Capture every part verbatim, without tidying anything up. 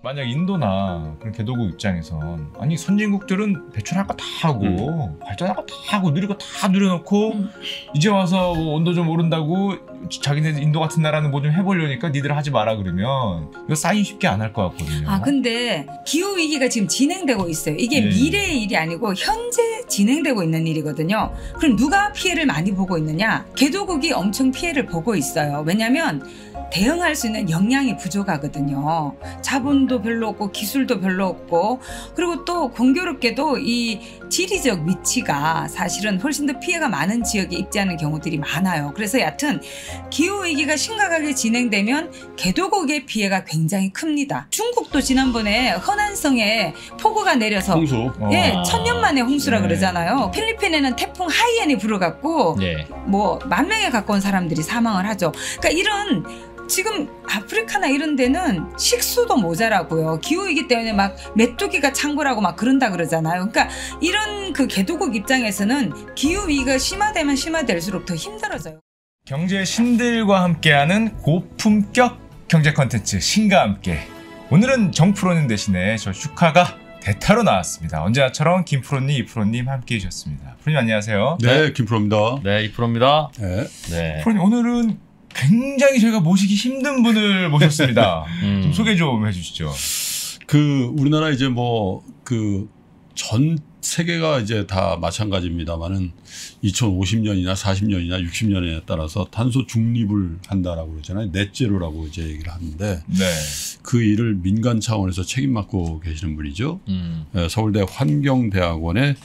만약 인도나 그런 개도국 입장에선 아니 선진국들은 배출할 거 다 하고 음. 발전할 거 다 하고 누릴 거 다 누려놓고 음. 이제 와서 온도 좀 오른다고 자기네 인도 같은 나라는 뭐 좀 해보려니까 니들 하지 마라 그러면 이거 사인 쉽게 안 할 것 같거든요. 아 근데 기후 위기가 지금 진행되고 있어요. 이게 네. 미래의 일이 아니고 현재 진행되고 있는 일이거든요. 그럼 누가 피해를 많이 보고 있느냐? 개도국이 엄청 피해를 보고 있어요. 왜냐하면 대응할 수 있는 역량이 부족하거든요. 자본도 별로 없고 기술도 별로 없고 그리고 또 공교롭게도 이 지리적 위치가 사실은 훨씬 더 피해가 많은 지역에 입지하는 경우들이 많아요. 그래서 여하튼 기후위기가 심각하게 진행되면 개도국의 피해가 굉장히 큽니다. 중국도 지난번에 허난성에 폭우가 내려서 홍수. 예, 아. 천년 만에 홍수라 네. 그러잖아요. 필리핀에는 태풍 하이엔이 불어갖고 네. 뭐 만 명에 가까운 사람들이 사망을 하죠. 그러니까 이런 지금 아프리카나 이런 데는 식수도 모자라고요. 기후이기 때문에 막 메뚜기가 창궐하고 막 그런다 그러잖아요. 그러니까 이런 그 개도국 입장에서는 기후위기가 심화되면 심화될수록 더 힘들어져요. 경제 신들과 함께하는 고품격 경제 컨텐츠 신과 함께. 오늘은 정프로님 대신에 저 슈카가 대타로 나왔습니다. 언제나처럼 김프로님, 이프로님 함께해 주셨습니다. 프로님 안녕하세요. 네, 김프로입니다. 네, 이프로입니다. 네. 네. 프로님 오늘은 굉장히 저희가 모시기 힘든 분을 모셨습니다. 음. 좀 소개 좀 해주시죠. 그 우리나라 이제 뭐 그 전 세계가 이제 다 마찬가지입니다만은 이천오십 년이나 사십 년이나 육십 년에 따라서 탄소 중립을 한다라고 그러잖아요. 넷제로라고 이제 얘기를 하는데 네. 그 일을 민간 차원에서 책임 맡고 계시는 분이죠. 음. 서울대 환경대학원의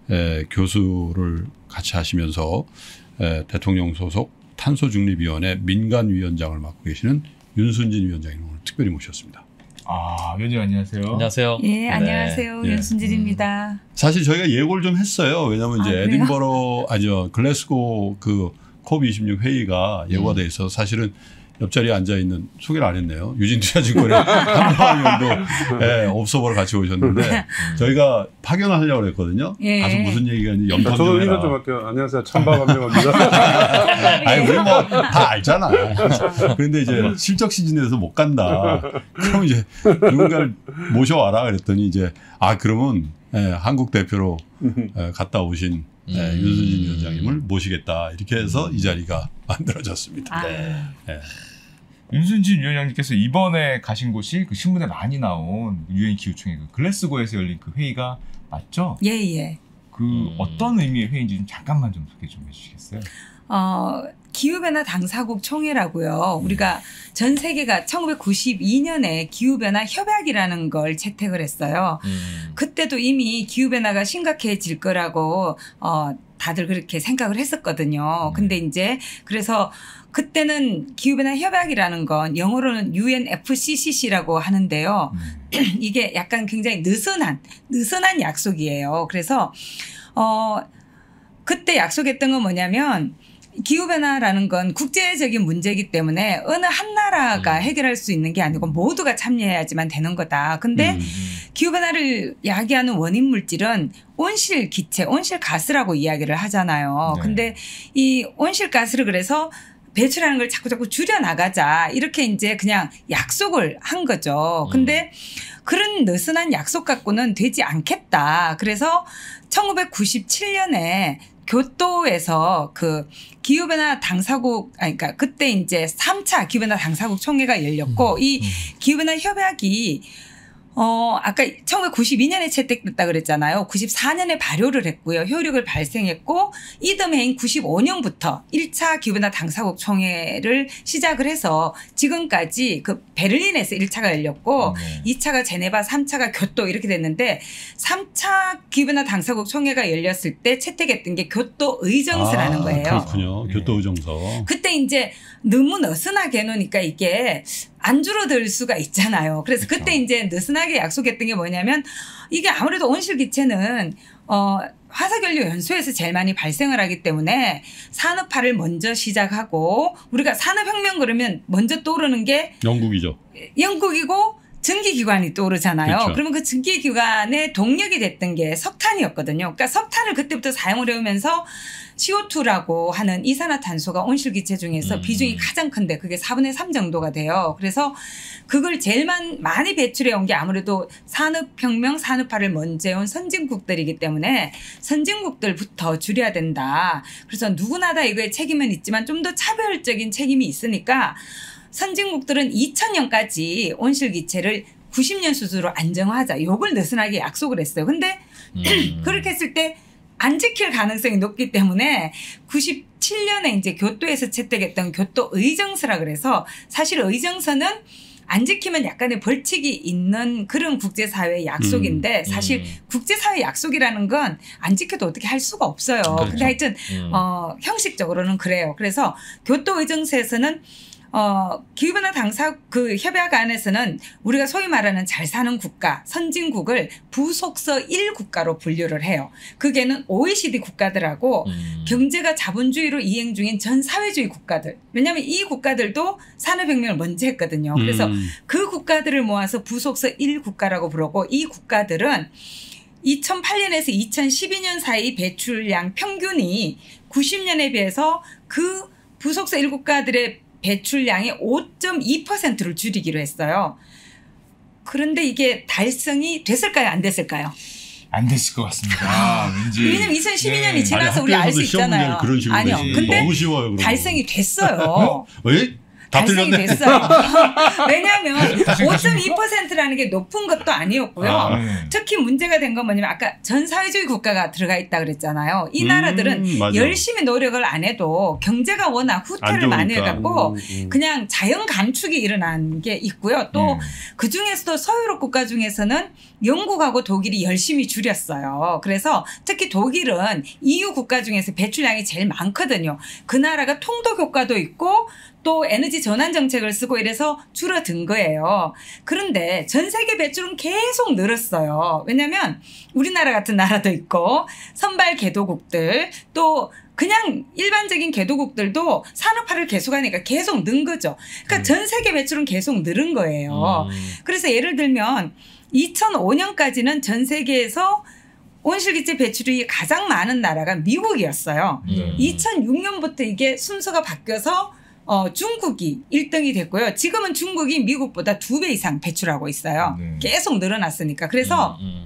교수를 같이 하시면서 대통령 소속 탄소중립위원회 민간위원장을 맡고 계시는 윤순진 위원장님 오늘 특별히 모셨습니다. 아, 위원장 안녕하세요. 안녕하세요. 예, 안녕하세요. 네. 윤순진입니다. 사실 저희가 예고를 좀 했어요. 왜냐하면 이제 아, 에딘버러 아니요 글래스고 그 코브 이십육 회의가 예고가 돼 있어 사실은 옆자리에 앉아 있는 소개를 안 했네요. 유진투자증권의 한방위원도 예, 옵서버를 같이 오셨는데 저희가 파견을 하려고 했거든요. 예. 가서 무슨 얘기가 있는지 염탐 좀 저도 해라. 인사 좀 할게요. 안녕하세요. 찬바감명합니다. 아니 우리 뭐 다 알잖아. 그런데 이제 실적 시즌에서 못 간다. 그럼 이제 누군가를 모셔와라 그랬더니 이제 아 그러면 예, 한국 대표로 예, 갔다 오신 예, 음. 윤순진 위원장님을 모시겠다. 이렇게 해서 이 자리가 만들어졌습니다. 아. 네. 예. 윤순진 위원장님께서 이번에 가신 곳이 그 신문에 많이 나온 유엔 기후총회 그 글래스고에서 열린 그 회의가 맞죠? 예, 예. 그 음. 어떤 의미의 회의인지 좀 잠깐만 좀 소개 좀 해주시겠어요? 어, 기후변화 당사국 총회라고요. 우리가 전 세계가 천구백구십이 년에 기후변화 협약이라는 걸 채택을 했어요. 음. 그때도 이미 기후변화가 심각해질 거라고 어, 다들 그렇게 생각을 했었거든요. 근데 이제 그래서 그때는 기후변화 협약이라는 건 영어로는 유엔에프씨씨씨라고 하는데요. 음. 이게 약간 굉장히 느슨한 느슨한 약속이에요. 그래서 어, 그때 약속했던 건 뭐냐면 기후변화라는 건 국제적인 문제이기 때문에 어느 한 나라가 음. 해결할 수 있는 게 아니고 모두가 참여해야지만 되는 거다. 근데 음. 기후변화를 야기하는 원인 물질은 온실기체, 온실가스라고 이야기를 하잖아요. 네. 근데 이 온실가스를 그래서 배출하는 걸 자꾸 자꾸 줄여나가자. 이렇게 이제 그냥 약속을 한 거죠. 근데 그런 느슨한 약속 갖고는 되지 않겠다. 그래서 천구백구십칠 년에 교토에서 그 기후변화 당사국, 아니, 그러니까 그때 이제 삼 차 기후변화 당사국 총회가 열렸고, 이 기후변화 협약이 어, 아까 천구백구십이 년에 채택됐다 그랬잖아요. 구십사 년에 발효를 했고요. 효력을 발생했고, 이듬해인 구십오 년부터 일 차 기후변화 당사국 총회를 시작을 해서 지금까지 그 베를린에서 일 차가 열렸고, 네. 이 차가 제네바, 삼 차가 교토 이렇게 됐는데, 삼 차 기후변화 당사국 총회가 열렸을 때 채택했던 게 교토 의정서라는 아, 거예요. 그렇군요. 네. 교토 의정서. 그때 이제 너무 느슨하게 해놓으니까 이게 안 줄어들 수가 있잖아요. 그래서 그렇죠. 그때 이제 느슨하게 약속했던 게 뭐냐면 이게 아무래도 온실기체는 어, 화석연료 연소에서 제일 많이 발생을 하기 때문에 산업화를 먼저 시작하고 우리가 산업혁명 그러면 먼저 떠오르는 게 영국이죠. 영국이고 증기기관이 떠오르잖아요. 그렇죠. 그러면 그 증기기관의 동력이 됐던 게 석탄이었거든요. 그러니까 석탄을 그때부터 사용을 해오면서 씨오투라고 하는 이산화탄소가 온실기체 중에서 음. 비중이 가장 큰데 그게 사분의 삼 정도가 돼요. 그래서 그걸 제일 많이 배출해 온 게 아무래도 산업혁명, 산업화를 먼저 해온 선진국들이기 때문에 선진국들부터 줄여야 된다. 그래서 누구나 다 이거에 책임은 있지만 좀 더 차별적인 책임이 있으니까 선진국들은 이천 년까지 온실기체를 구십 년 수준으로 안정화하자. 요걸 느슨하게 약속을 했어요. 근데 음. 그렇게 했을 때 안 지킬 가능성이 높기 때문에 구십칠 년에 이제 교토에서 채택했던 교토 의정서라 그래서 사실 의정서는 안 지키면 약간의 벌칙이 있는 그런 국제사회의 약속인데 음. 사실 음. 국제사회 약속이라는 건 안 지켜도 어떻게 할 수가 없어요. 그렇죠. 근데 하여튼 음. 어, 형식적으로는 그래요. 그래서 교토 의정서에서는 어, 기후변화 당사 그 협약 안에서는 우리가 소위 말하는 잘 사는 국가, 선진국을 부속서 일 국가로 분류를 해요. 그게는 오이시디 국가들하고 음. 경제가 자본주의로 이행 중인 전 사회주의 국가들. 왜냐하면 이 국가들도 산업혁명을 먼저 했거든요. 그래서 음. 그 국가들을 모아서 부속서 일 국가라고 부르고 이 국가들은 이천팔 년에서 이천십이 년 사이 배출량 평균이 구십 년에 비해서 그 부속서 일 국가들의 배출량의 오 점 이 퍼센트를 줄이기로 했어요. 그런데 이게 달성이 됐을까요? 안 됐을까요? 안 됐을 것 같습니다. 왠지. 왜냐면 이천십이 년이 네. 지나서 아니, 우리 알 수 학교에서도 시험 있잖아요. 문제를 그런 식으로 아니요. 내시면 근데 너무 쉬워요. 그럼. 달성이 됐어요. 어? 왜? 다 달성이 틀렸네. 됐어요. 왜냐하면 오 점 이 퍼센트라는 게 높은 것도 아니었고요. 아, 네. 특히 문제가 된 건 뭐냐면 아까 전 사회주의 국가가 들어가 있다 그랬잖아요. 이 음, 나라들은 맞아. 열심히 노력을 안 해도 경제가 워낙 후퇴를 안 많이 좋으니까. 해갖고 음, 음. 그냥 자연 감축이 일어난 게 있고요. 또 음. 그중에서도 서유럽 국가 중에서는 영국하고 독일이 열심히 줄였어요. 그래서 특히 독일은 이유 국가 중에서 배출량이 제일 많거든요. 그 나라가 통독 효과도 있고 또 에너지 전환 정책을 쓰고 이래서 줄어든 거예요. 그런데 전 세계 배출은 계속 늘었어요. 왜냐하면 우리나라 같은 나라도 있고 선발 개도국들 또 그냥 일반적인 개도국들도 산업화를 계속하니까 계속 는 거죠. 그러니까 음. 전 세계 배출은 계속 늘은 거예요. 음. 그래서 예를 들면 이천오 년까지는 전 세계에서 온실기체 배출이 가장 많은 나라가 미국이었어요. 네. 이천육 년부터 이게 순서가 바뀌어서 어, 중국이 일 등이 됐고요. 지금은 중국이 미국보다 두 배 이상 배출하고 있어요. 네. 계속 늘어났으니까. 그래서 음,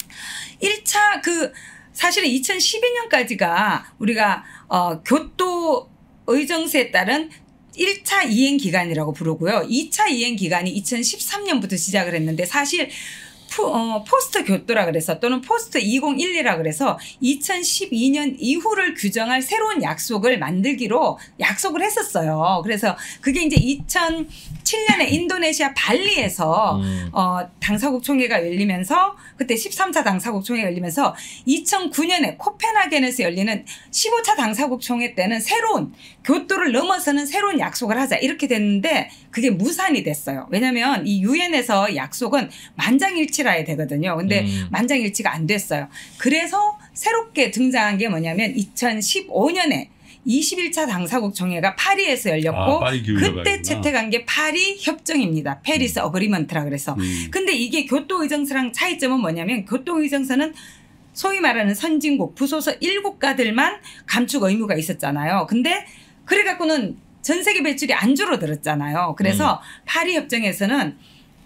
일 차 그 사실은 이천십이 년까지가 우리가 어, 교토 의정서에 따른 일 차 이행 기간이라고 부르고요. 이 차 이행 기간이 이천십삼 년부터 시작을 했는데 사실 포, 어, 포스트 교토라 그래서 또는 포스트 이천십이라 그래서 이천십이 년 이후를 규정할 새로운 약속을 만들기로 약속을 했었어요. 그래서 그게 이제 이천칠 년에 인도네시아 발리에서 음. 어, 당사국 총회가 열리면서 그때 십삼 차 당사국 총회가 열리면서 이천구 년에 코펜하겐에서 열리는 십오 차 당사국 총회 때는 새로운 교토를 넘어서는 새로운 약속을 하자 이렇게 됐는데 그게 무산이 됐어요. 왜냐하면 이 유엔에서 약속은 만장일치라 해야 되거든요. 근데 음. 만장일치가 안 됐어요. 그래서 새롭게 등장한 게 뭐냐면 이천십오 년에 이십일 차 당사국 총회가 파리에서 열렸고 아, 파리 기후협약이구나. 그때 채택한 게 파리 협정입니다. 페리스 어그리먼트라 그래서. 음. 근데 이게 교토 의정서랑 차이점은 뭐냐면 교토 의정서는 소위 말하는 선진국 부소서 일 국가들만 감축 의무가 있었잖아요. 근데 그래 갖고는 전 세계 배출이 안 줄어들었잖아요. 그래서 파리 협정에서는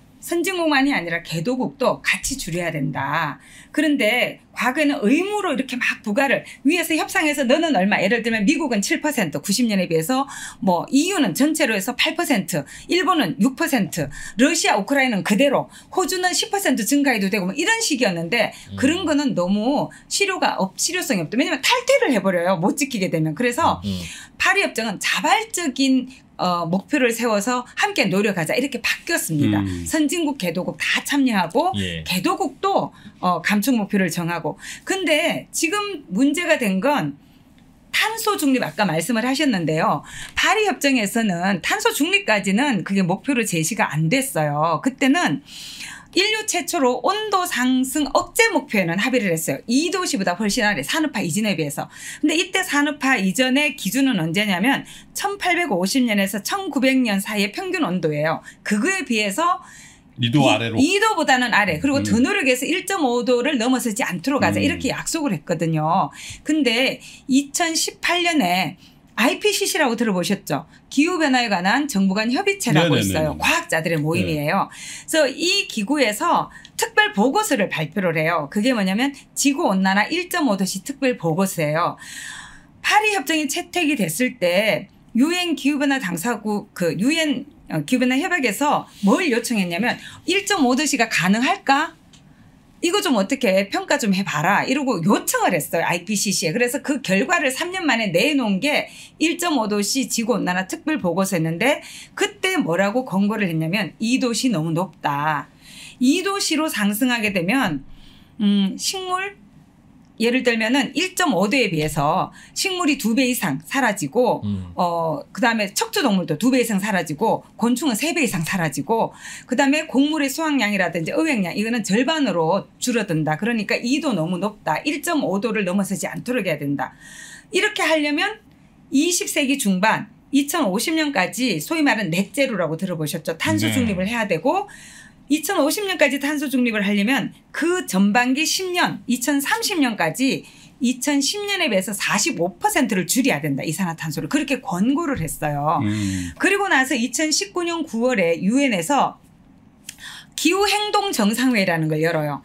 선진국만이 아니라 개도국도 같이 줄여야 된다. 그런데 과거에는 의무로 이렇게 막 부과를 위에서 협상해서 너는 얼마 예를 들면 미국은 칠 퍼센트 구십 년에 비해서 뭐 이유는 전체로 해서 팔 퍼센트 일본은 육 퍼센트 러시아 우크라이나는 그대로 호주는 십 퍼센트 증가해도 되고 뭐 이런 식이었는데 음. 그런 거는 너무 실효가 없 실효성이 없다. 왜냐하면 탈퇴를 해버려요. 못 지키게 되면. 그래서 음. 파리 협정은 자발적인 어, 목표를 세워서 함께 노력하자 이렇게 바뀌었습니다. 음. 선진국 개도국 다 참여하고 예. 개도국도 어, 감축 목표를 정하고 근데 지금 문제가 된 건 탄소 중립 아까 말씀을 하셨는데요. 파리 협정에서는 탄소 중립까지는 그게 목표로 제시가 안 됐어요. 그때는 인류 최초로 온도 상승 억제 목표에는 합의를 했어요. 이 도시보다 훨씬 아래 산업화 이전에 비해서. 근데 이때 산업화 이전의 기준은 언제냐면 천팔백오십 년에서 천구백 년 사이의 평균 온도예요. 그거에 비해서 이 도 아래로. 이 도보다는 아래. 그리고 음. 더 노력해서 일 점 오 도를 넘어서지 않도록 하자. 음. 이렇게 약속을 했거든요. 근데 이천십팔 년에 아이피씨씨라고 들어보셨죠? 기후변화에 관한 정부 간 협의체라고 네네네네. 있어요. 과학자들의 모임이에요. 그래서 이 기구에서 특별 보고서를 발표를 해요. 그게 뭐냐면 지구온난화 일 점 오 도시 특별 보고서예요. 파리 협정이 채택이 됐을 때 유엔 기후변화 당사국 그 유엔 기후변화 협약에서 뭘 요청했냐면 일 점 오 도시가 가능할까? 이거 좀 어떻게 평가 좀 해봐라 이러고 요청을 했어요. 아이피씨씨에. 그래서 그 결과를 삼 년 만에 내놓은 게 일 점 오 도시 지구온난화 특별 보고서였는데 그때 뭐라고 권고를 했냐면 이 도시 너무 높다. 이 도시로 상승하게 되면 음, 식물 예를 들면은 일 점 오 도에 비해서 식물이 두 배 이상 사라지고, 음. 어, 그 다음에 척추동물도 두 배 이상 사라지고, 곤충은 세 배 이상 사라지고, 그 다음에 곡물의 수확량이라든지 어획량, 이거는 절반으로 줄어든다. 그러니까 이 도 너무 높다. 일 점 오 도를 넘어서지 않도록 해야 된다. 이렇게 하려면 이십 세기 중반, 이천오십 년까지 소위 말하는 넷제로라고 들어보셨죠? 탄소 네. 중립을 해야 되고, 이천오십 년까지 탄소 중립을 하려면 그 전반기 십 년, 이천삼십 년까지 이천십 년에 비해서 사십오 퍼센트를 줄여야 된다. 이산화탄소를. 그렇게 권고를 했어요. 음. 그리고 나서 이천십구 년 구월에 유엔에서 기후행동정상회의라는 걸 열어요.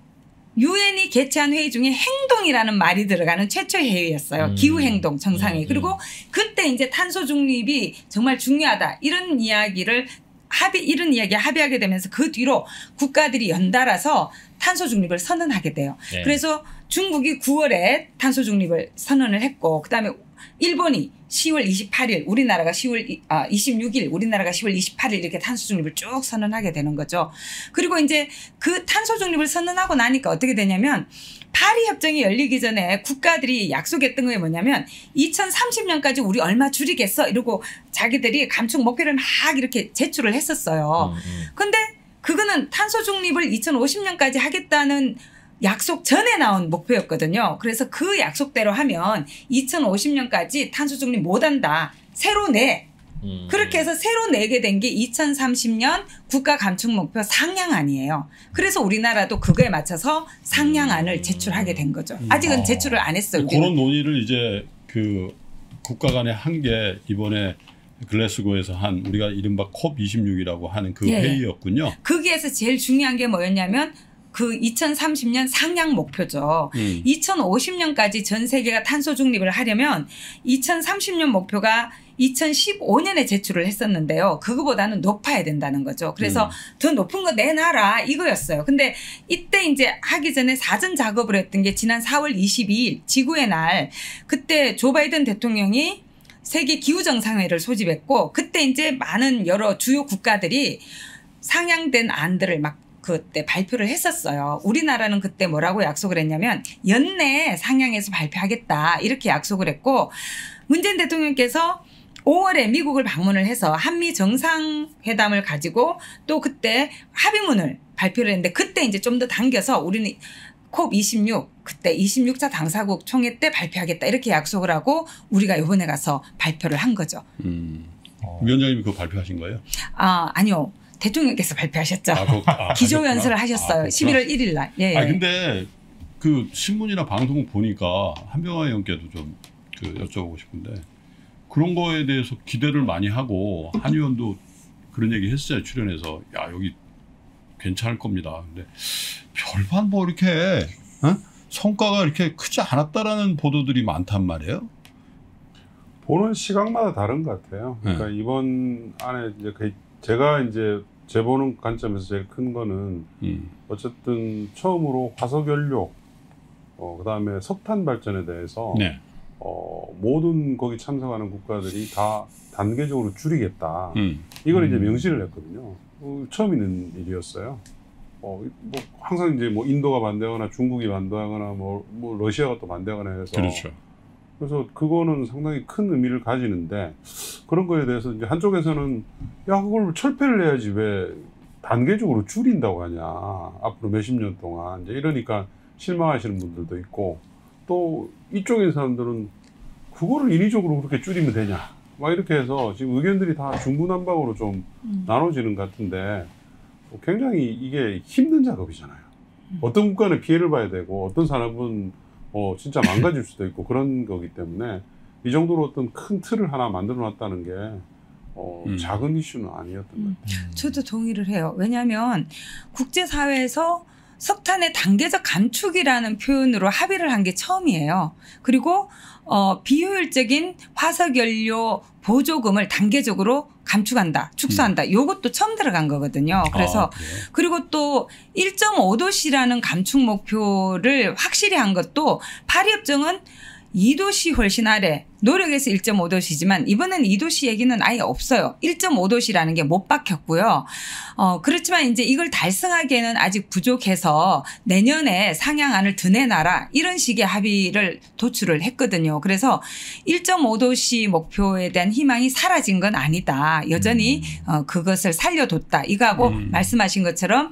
유엔이 개최한 회의 중에 행동이라는 말이 들어가는 최초의 회의였어요. 음. 기후행동 정상회의. 음, 음. 그리고 그때 이제 탄소 중립이 정말 중요하다. 이런 이야기를 합의, 이런 이야기에 합의하게 되면서 그 뒤로 국가들이 연달아서 탄소 중립을 선언하게 돼요. 네. 그래서 중국이 구월에 탄소 중립을 선언을 했고, 그 다음에 일본이 시월 이십팔일, 우리나라가 시월 이십육일, 우리나라가 시월 이십팔일 이렇게 탄소 중립을 쭉 선언하게 되는 거죠. 그리고 이제 그 탄소 중립을 선언하고 나니까 어떻게 되냐면 파리 협정이 열리기 전에 국가들이 약속했던 게 뭐냐면 이천삼십 년까지 우리 얼마 줄이겠어 이러고 자기들이 감축 목표를 막 이렇게 제출을 했었어요. 음, 음. 근데 그거는 탄소 중립을 이천오십 년까지 하겠다는 약속 전에 나온 목표였거든요. 그래서 그 약속대로 하면 이천오십 년까지 탄소 중립 못한다. 새로 내. 음. 그렇게 해서 새로 내게 된 게 이천삼십 년 국가 감축 목표 상향안이에요. 그래서 우리나라도 그거에 맞춰서 상향안을 제출하게 된 거죠. 아직은 제출을 안 했어요. 우리는. 그런 논의를 이제 그 국가 간에 한 게 이번에 글래스고에서 한 우리가 이른바 콥 이십육이라고 하는 그 예. 회의였군요. 거기에서 제일 중요한 게 뭐였냐면 그 이천삼십 년 상향 목표죠. 음. 이천오십 년까지 전 세계가 탄소 중립을 하려면 이천삼십 년 목표가 이천십오 년에 제출을 했었는데요. 그거보다는 높아야 된다는 거죠. 그래서 음. 더 높은 거 내놔라 이거였어요. 근데 이때 이제 하기 전에 사전 작업을 했던 게 지난 사월 이십이일 지구의 날, 그때 조 바이든 대통령이 세계 기후정상회의를 소집했고, 그때 이제 많은 여러 주요 국가들이 상향된 안들을 막 그때 발표를 했었어요. 우리나라는 그때 뭐라고 약속을 했냐면 연내 상향해서 발표하겠다 이렇게 약속을 했고, 문재인 대통령께서 오월에 미국을 방문을 해서 한미 정상회담을 가지고 또 그때 합의문을 발표를 했는데, 그때 이제 좀 더 당겨서 우리는 콥 이십육 그때 이십육 차 당사국 총회 때 발표하겠다 이렇게 약속을 하고 우리가 이번에 가서 발표를 한 거죠. 음. 어. 위원장님이 그거 발표하신 거예요? 아 아니요. 대통령께서 발표하셨죠. 아, 그거- 아, 기조연설을 하셨구나. 하셨어요. 아, 그렇구나. 십일월 일일 날. 예. 아 근데 그 신문이나 방송 보니까 한병화 의원께도 좀 그 여쭤보고 싶은데, 그런 거에 대해서 기대를 많이 하고 한 의원도 그런 얘기 했어요. 출연해서 야 여기 괜찮을 겁니다. 근데 별반 뭐 이렇게 어? 성과가 이렇게 크지 않았다라는 보도들이 많단 말이에요. 보는 시각마다 다른 것 같아요. 그러니까 네. 이번 안에 이제 그 제가 이제 제 보는 관점에서 제일 큰 거는 음. 어쨌든 처음으로 화석연료, 어, 그다음에 석탄 발전에 대해서 네. 어, 모든 거기 참석하는 국가들이 다 단계적으로 줄이겠다. 음. 이걸 이제 음. 명시를 했거든요. 어, 처음 있는 일이었어요. 어, 뭐 항상 이제 뭐 인도가 반대하거나 중국이 반대하거나 뭐, 뭐 러시아가 또 반대하거나 해서 그렇죠. 그래서 그거는 상당히 큰 의미를 가지는데, 그런 거에 대해서 이제 한쪽에서는 야 그걸 철폐를 해야지 왜 단계적으로 줄인다고 하냐 앞으로 몇십 년 동안 이제 이러니까 실망하시는 분들도 있고, 또 이쪽인 사람들은 그거를 인위적으로 그렇게 줄이면 되냐 막 이렇게 해서 지금 의견들이 다 중구난방으로 좀 음. 나눠지는 것 같은데, 굉장히 이게 힘든 작업이잖아요. 어떤 국가는 피해를 봐야 되고 어떤 산업은 어, 진짜 망가질 수도 있고 그런 거기 때문에 이 정도로 어떤 큰 틀을 하나 만들어 놨다는 게 어, 음. 작은 이슈는 아니었던 음. 것 같아요. 저도 동의를 해요. 왜냐하면 국제사회에서 석탄의 단계적 감축이라는 표현으로 합의를 한 게 처음이에요. 그리고 어, 비효율적인 화석연료 보조금을 단계적으로 감축한다, 축소한다. 음. 요것도 처음 들어간 거거든요. 그래서 아, 그리고 또 일 점 오 도씨라는 감축 목표를 확실히 한 것도 파리협정은 이 도씨 훨씬 아래, 노력에서 일 점 오 도씨지만 이번에는 이 도씨 얘기는 아예 없어요. 일 점 오 도씨라는 게 못 박혔고요. 어, 그렇지만 이제 이걸 달성하기에는 아직 부족해서 내년에 상향안을 더 내놔라. 이런 식의 합의를 도출을 했거든요. 그래서 일 점 오 도씨 목표에 대한 희망이 사라진 건 아니다. 여전히 어, 그것을 살려뒀다. 이거하고 음. 말씀하신 것처럼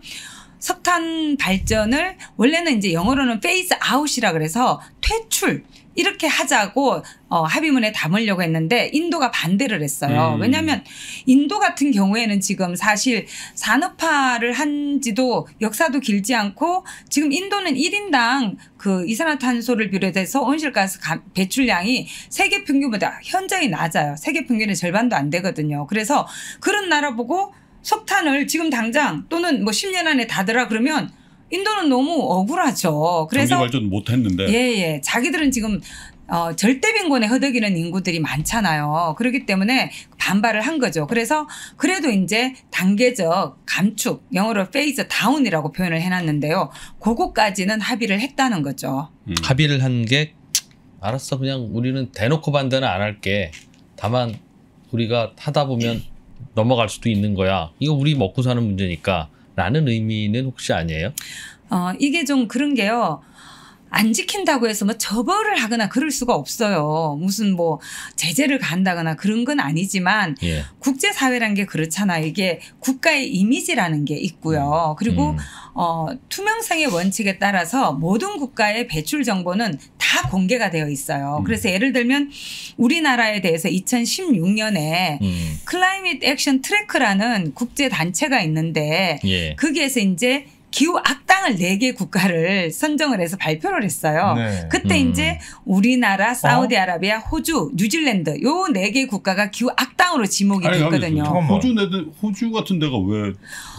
석탄 발전을 원래는 이제 영어로는 페이즈 아웃이라 그래서 퇴출 이렇게 하자고 어, 합의문에 담으려고 했는데 인도가 반대를 했어요. 음. 왜냐하면 인도 같은 경우에는 지금 사실 산업화를 한 지도 역사도 길지 않고 지금 인도는 일 인당 그 이산화탄소를 비롯해서 온실가스 배출량이 세계 평균보다 현저히 낮아요. 세계 평균의 절반도 안 되거든요. 그래서 그런 나라 보고 석탄을 지금 당장 또는 뭐 십 년 안에 닫으라 그러면 인도는 너무 억울하죠. 그래서 경제 발전 못 했는데. 예, 예. 자기들은 지금 어, 절대 빈곤에 허덕이는 인구들이 많잖아요. 그렇기 때문에 반발을 한 거죠. 그래서 그래도 이제 단계적 감축, 영어로 페이즈 다운이라고 표현을 해놨는데요. 그거까지는 합의를 했다는 거죠. 음. 합의를 한 게 알았어. 그냥 우리는 대놓고 반대는 안 할게. 다만 우리가 하다 보면 넘어갈 수도 있는 거야. 이거 우리 먹고 사는 문제니까 라는 의미는 혹시 아니에요? 어, 이게 좀 그런 게요. 안 지킨다고 해서 뭐 처벌을 하거나 그럴 수가 없어요. 무슨 뭐 제재를 가한다거나 그런 건 아니지만 예. 국제사회란 게 그렇잖아요. 이게 국가의 이미지라는 게 있고요. 그리고 음. 어, 투명성의 원칙에 따라서 모든 국가의 배출 정보는 다 공개가 되어 있어요. 음. 그래서 예를 들면 우리나라에 대해서 이천십육 년에 음. 클라이밋 액션 트래크라는 국제 단체가 있는데 예. 거기에서 이제 기후 악당을 네 개 국가를 선정을 해서 발표를 했어요. 네. 그때 음. 이제 우리나라, 사우디아라비아, 호주, 뉴질랜드 요 네 개 국가가 기후 악당으로 지목이 아니, 됐거든요. 잠깐만. 호주 내들 호주 같은 데가 왜?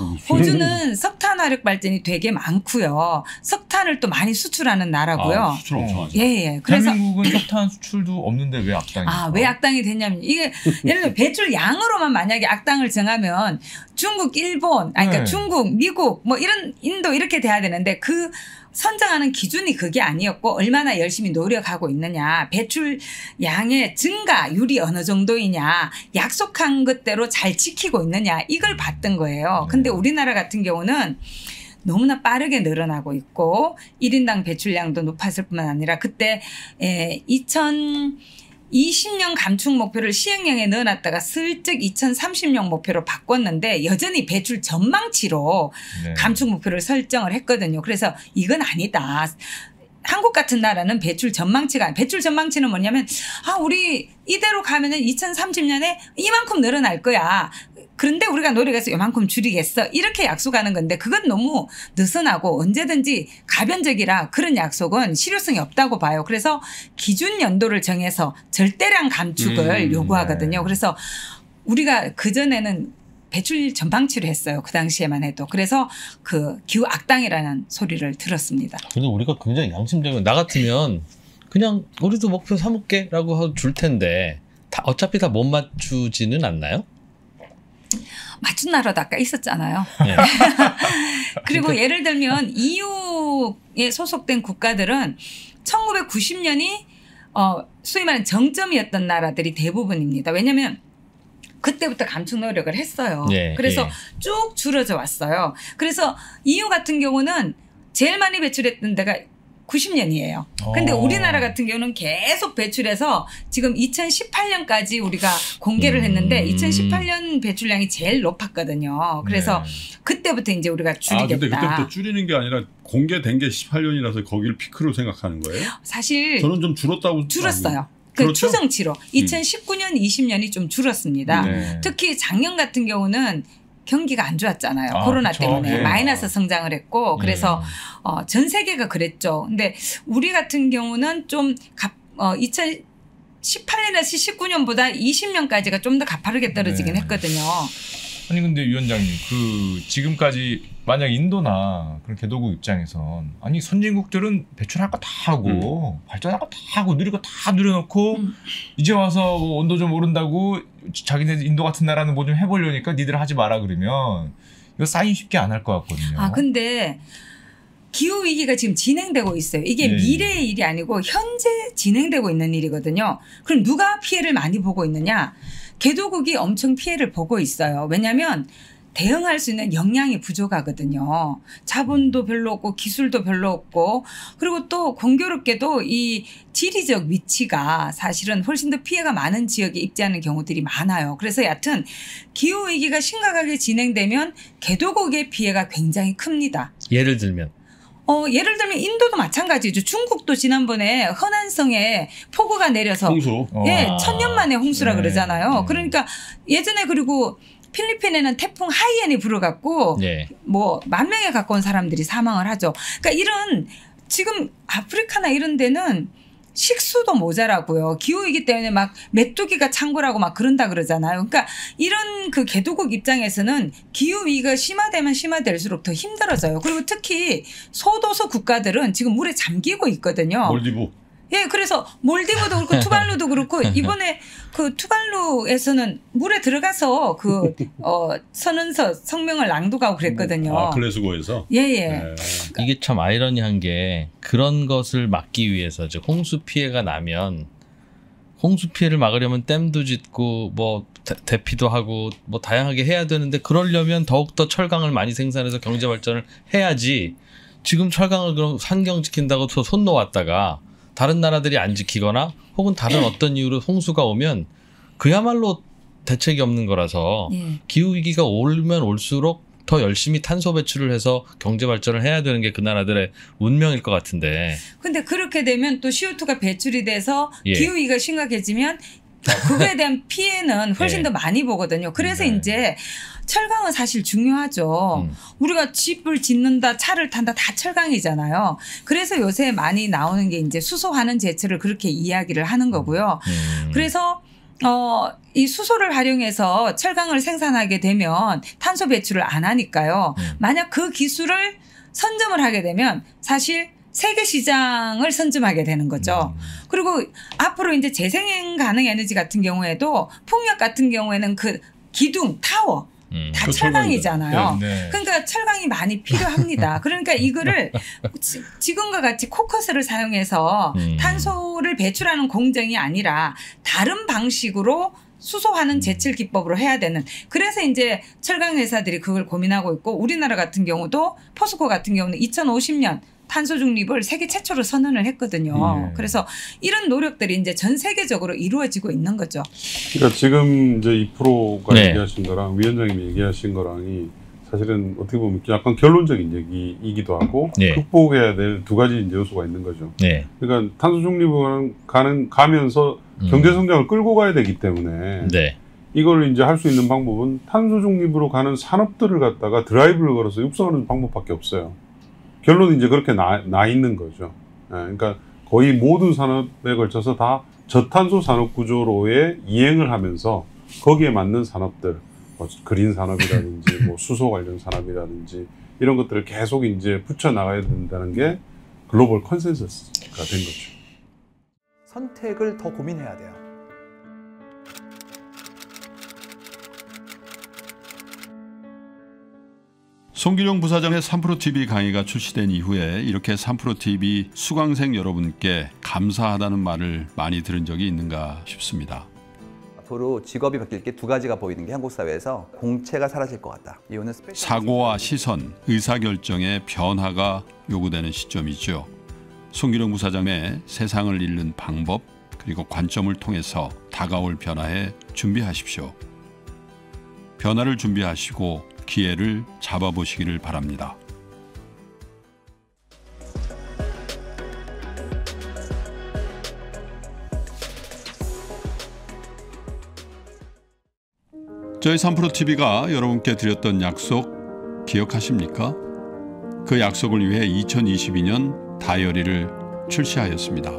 호주는 석탄 화력 발전이 되게 많고요. 석탄을 또 많이 수출하는 나라고요. 아, 수출 엄청 하죠. 예, 예. 그래서 대한민국은 석탄 수출도 없는데 왜 악당입니까? 아, 왜 악당이 됐냐면 이게 예를 들어 배출 양으로만 만약에 악당을 정하면 중국, 일본, 아니 그러니까 네. 중국, 미국 뭐 이런 인도 이렇게 돼야 되는데 그 선정하는 기준이 그게 아니었고 얼마나 열심히 노력하고 있느냐, 배출 양의 증가율이 어느 정도이냐, 약속한 것대로 잘 지키고 있느냐 이걸 봤던 거예요. 근데 우리나라 같은 경우는 너무나 빠르게 늘어나고 있고 일 인당 배출량도 높았을 뿐만 아니라 그때 이천이십 년 감축 목표를 시행령에 넣어놨다가 슬쩍 이천삼십 년 목표로 바꿨는데 여전히 배출 전망치로 네. 감축 목표를 설정을 했거든요. 그래서 이건 아니다. 한국 같은 나라는 배출 전망치가 배출 전망치는 뭐냐면 아 우리 이대로 가면은 이천삼십 년에 이만큼 늘어날 거야. 그런데 우리가 노력해서 이만큼 줄이겠어. 이렇게 약속하는 건데 그건 너무 느슨하고 언제든지 가변적이라 그런 약속은 실효성이 없다고 봐요. 그래서 기준 연도를 정해서 절대량 감축을 음, 요구하거든요. 네. 그래서 우리가 그전에는 배출 전방치로 했어요. 그 당시에만 해도. 그래서 그 기후 악당이라는 소리를 들었습니다. 근데 우리가 굉장히 양심적인 나 같으면 그냥 우리도 목표 삼을게라고 줄 텐데 다 어차피 다 못 맞추지는 않나요? 맞춘 나라도 아까 있었잖아요. 네. 그리고 예를 들면 이유에 소속된 국가들은 천구백구십 년이 어, 소위 말하는 정점이었던 나라들이 대부분입니다. 왜냐하면 그때부터 감축 노력을 했어요. 예, 그래서 예. 쭉 줄어져 왔어요. 그래서 이유 같은 경우는 제일 많이 배출했던 데가 구십 년이에요. 근데 어. 우리나라 같은 경우는 계속 배출해서 지금 이천십팔 년까지 우리가 공개를 했는데 음. 이천십팔 년 배출량이 제일 높았거든요. 그래서 네. 그때부터 이제 우리가 아 근데 줄이겠다. 그때부터 줄이는 게 아니라 공개된 게 십팔 년이라서 거기를 피크로 생각하는 거예요? 사실 저는 좀 줄었다고 줄었어요. 그 그렇죠? 추정치로 이천십구 년, 이십 년이 좀 줄었습니다. 네. 특히 작년 같은 경우는 경기가 안 좋았잖아요. 아, 코로나 그쵸. 때문에 예. 마이너스 성장을 했고 그래서 예. 어, 전 세계가 그랬죠. 근데 우리 같은 경우는 좀 갑, 어, 이천십팔 년에서 십구 년보다 이십 년까지가 좀 더 가파르게 떨어지긴 네. 했거든요. 아니 근데 위원장님 그 지금까지 만약 인도나 그런 개도국 입장에선 아니 선진국들은 배출할 거 다 하고 발전할 거 다 하고 누릴 거 다 누려놓고 음. 이제 와서 뭐 온도 좀 오른다고 자기네 인도 같은 나라는 뭐 좀 해보려니까 니들 하지 마라 그러면 이거 사인 쉽게 안 할 것 같거든요. 아 근데 기후 위기가 지금 진행되고 있어요. 이게 네. 미래의 일이 아니고 현재 진행되고 있는 일이거든요. 그럼 누가 피해를 많이 보고 있느냐? 개도국이 엄청 피해를 보고 있어요. 왜냐하면 대응할 수 있는 역량이 부족하거든요. 자본도 별로 없고 기술도 별로 없고 그리고 또 공교롭게도 이 지리적 위치가 사실은 훨씬 더 피해가 많은 지역에 입지하는 경우들이 많아요. 그래서 여하튼 기후위기가 심각하게 진행되면 개도국의 피해가 굉장히 큽니다. 예를 들면 어, 예를 들면 인도도 마찬가지죠. 중국도 지난번에 허난성에 폭우가 내려서 홍수. 어. 예, 아. 천년 만에 홍수라 네. 그러잖아요. 네. 그러니까 예전에 그리고 필리핀에는 태풍 하이엔이 불어갖고 예. 뭐 만 명에 가까운 사람들이 사망을 하죠. 그러니까 이런 지금 아프리카나 이런 데는 식수도 모자라고요. 기후이기 때문에 막 메뚜기가 창궐하고 막 그런다 그러잖아요. 그러니까 이런 그 개도국 입장에서는 기후위기가 심화되면 심화될수록 더 힘들어져요. 그리고 특히 소도서 국가들은 지금 물에 잠기고 있거든요. 몰디브. 예, 그래서 몰디브도 그렇고 투발루도 그렇고 이번에 그 투발루에서는 물에 들어가서 그 어, 선언서 성명을 낭독하고 그랬거든요. 아, 글래스고에서. 예, 예. 네. 이게 참 아이러니한 게 그런 것을 막기 위해서 즉 홍수 피해가 나면 홍수 피해를 막으려면 댐도 짓고 뭐 대, 대피도 하고 뭐 다양하게 해야 되는데 그러려면 더욱더 철강을 많이 생산해서 경제 발전을 해야지 지금 철강을 그럼 환경 지킨다고 손 놓았다가 다른 나라들이 안 지키거나 혹은 다른 어떤 이유로 홍수가 오면 그야말로 대책이 없는 거라서 예. 기후위기가 오면 올수록 더 열심히 탄소 배출을 해서 경제 발전을 해야 되는 게 그 나라들의 운명일 것 같은데. 근데 그렇게 되면 또 씨오투가 배출이 돼서 예. 기후위기가 심각해지면 그거에 대한 피해는 훨씬 예. 더 많이 보거든요. 그래서 네. 이제 철강은 사실 중요하죠. 음. 우리가 집을 짓는다, 차를 탄다 다 철강이잖아요. 그래서 요새 많이 나오는 게 이제 수소환원 제철을 그렇게 이야기를 하는 거고요. 음. 그래서 어, 이 수소를 활용해서 철강을 생산하게 되면 탄소 배출을 안 하니까요. 음. 만약 그 기술을 선점을 하게 되면 사실 세계 시장을 선점하게 되는 거죠. 음. 그리고 앞으로 이제 재생 가능 에너지 같은 경우에도 풍력 같은 경우에는 그 기둥, 타워 음. 다 그 철강이잖아요. 네. 그러니까 철강이 많이 필요합니다. 그러니까 이거를 지- 지금과 같이 코커스를 사용해서 음. 탄소를 배출하는 공정이 아니라 다른 방식으로 수소하는 제철 기법으로 해야 되는. 그래서 이제 철강 회사들이 그걸 고민하고 있고 우리나라 같은 경우도 포스코 같은 경우는 이천오십 년 탄소 중립을 세계 최초로 선언을 했거든요. 예. 그래서 이런 노력들이 이제 전 세계적으로 이루어지고 있는 거죠. 그러니까 지금 이제 이 프로가 네. 얘기하신 거랑 위원장님이 얘기하신 거랑이 사실은 어떻게 보면 약간 결론적인 얘기이기도 하고 네. 극복해야 될 두 가지 이제 요소가 있는 거죠. 네. 그러니까 탄소 중립을 가는 가면서 음. 경제 성장을 끌고 가야 되기 때문에 네. 이걸 이제 할 수 있는 방법은 탄소 중립으로 가는 산업들을 갖다가 드라이브를 걸어서 육성하는 방법밖에 없어요. 결론은 이제 그렇게 나, 나 있는 거죠. 예, 그러니까 거의 모든 산업에 걸쳐서 다 저탄소 산업 구조로의 이행을 하면서 거기에 맞는 산업들, 뭐 그린 산업이라든지 뭐 수소 관련 산업이라든지 이런 것들을 계속 이제 붙여 나가야 된다는 게 글로벌 컨센서스가 된 거죠. 선택을 더 고민해야 돼요. 송기룡 부사장의 삼프로티비 강의가 출시된 이후에 이렇게 삼프로티비 수강생 여러분께 감사하다는 말을 많이 들은 적이 있는가 싶습니다. 앞으로 직업이 바뀔 게 두 가지가 보이는 게 한국 사회에서 공채가 사라질 것 같다. 이유는 스페셜 사고와 시선, 의사결정의 변화가 요구되는 시점이죠. 송기룡 부사장의 세상을 읽는 방법 그리고 관점을 통해서 다가올 변화에 준비하십시오. 변화를 준비하시고 기회를 잡아보시기를 바랍니다. 저희 삼프로티비가 여러분께 드렸던 약속 기억하십니까? 그 약속을 위해 이천이십이 년 다이어리를 출시하였습니다.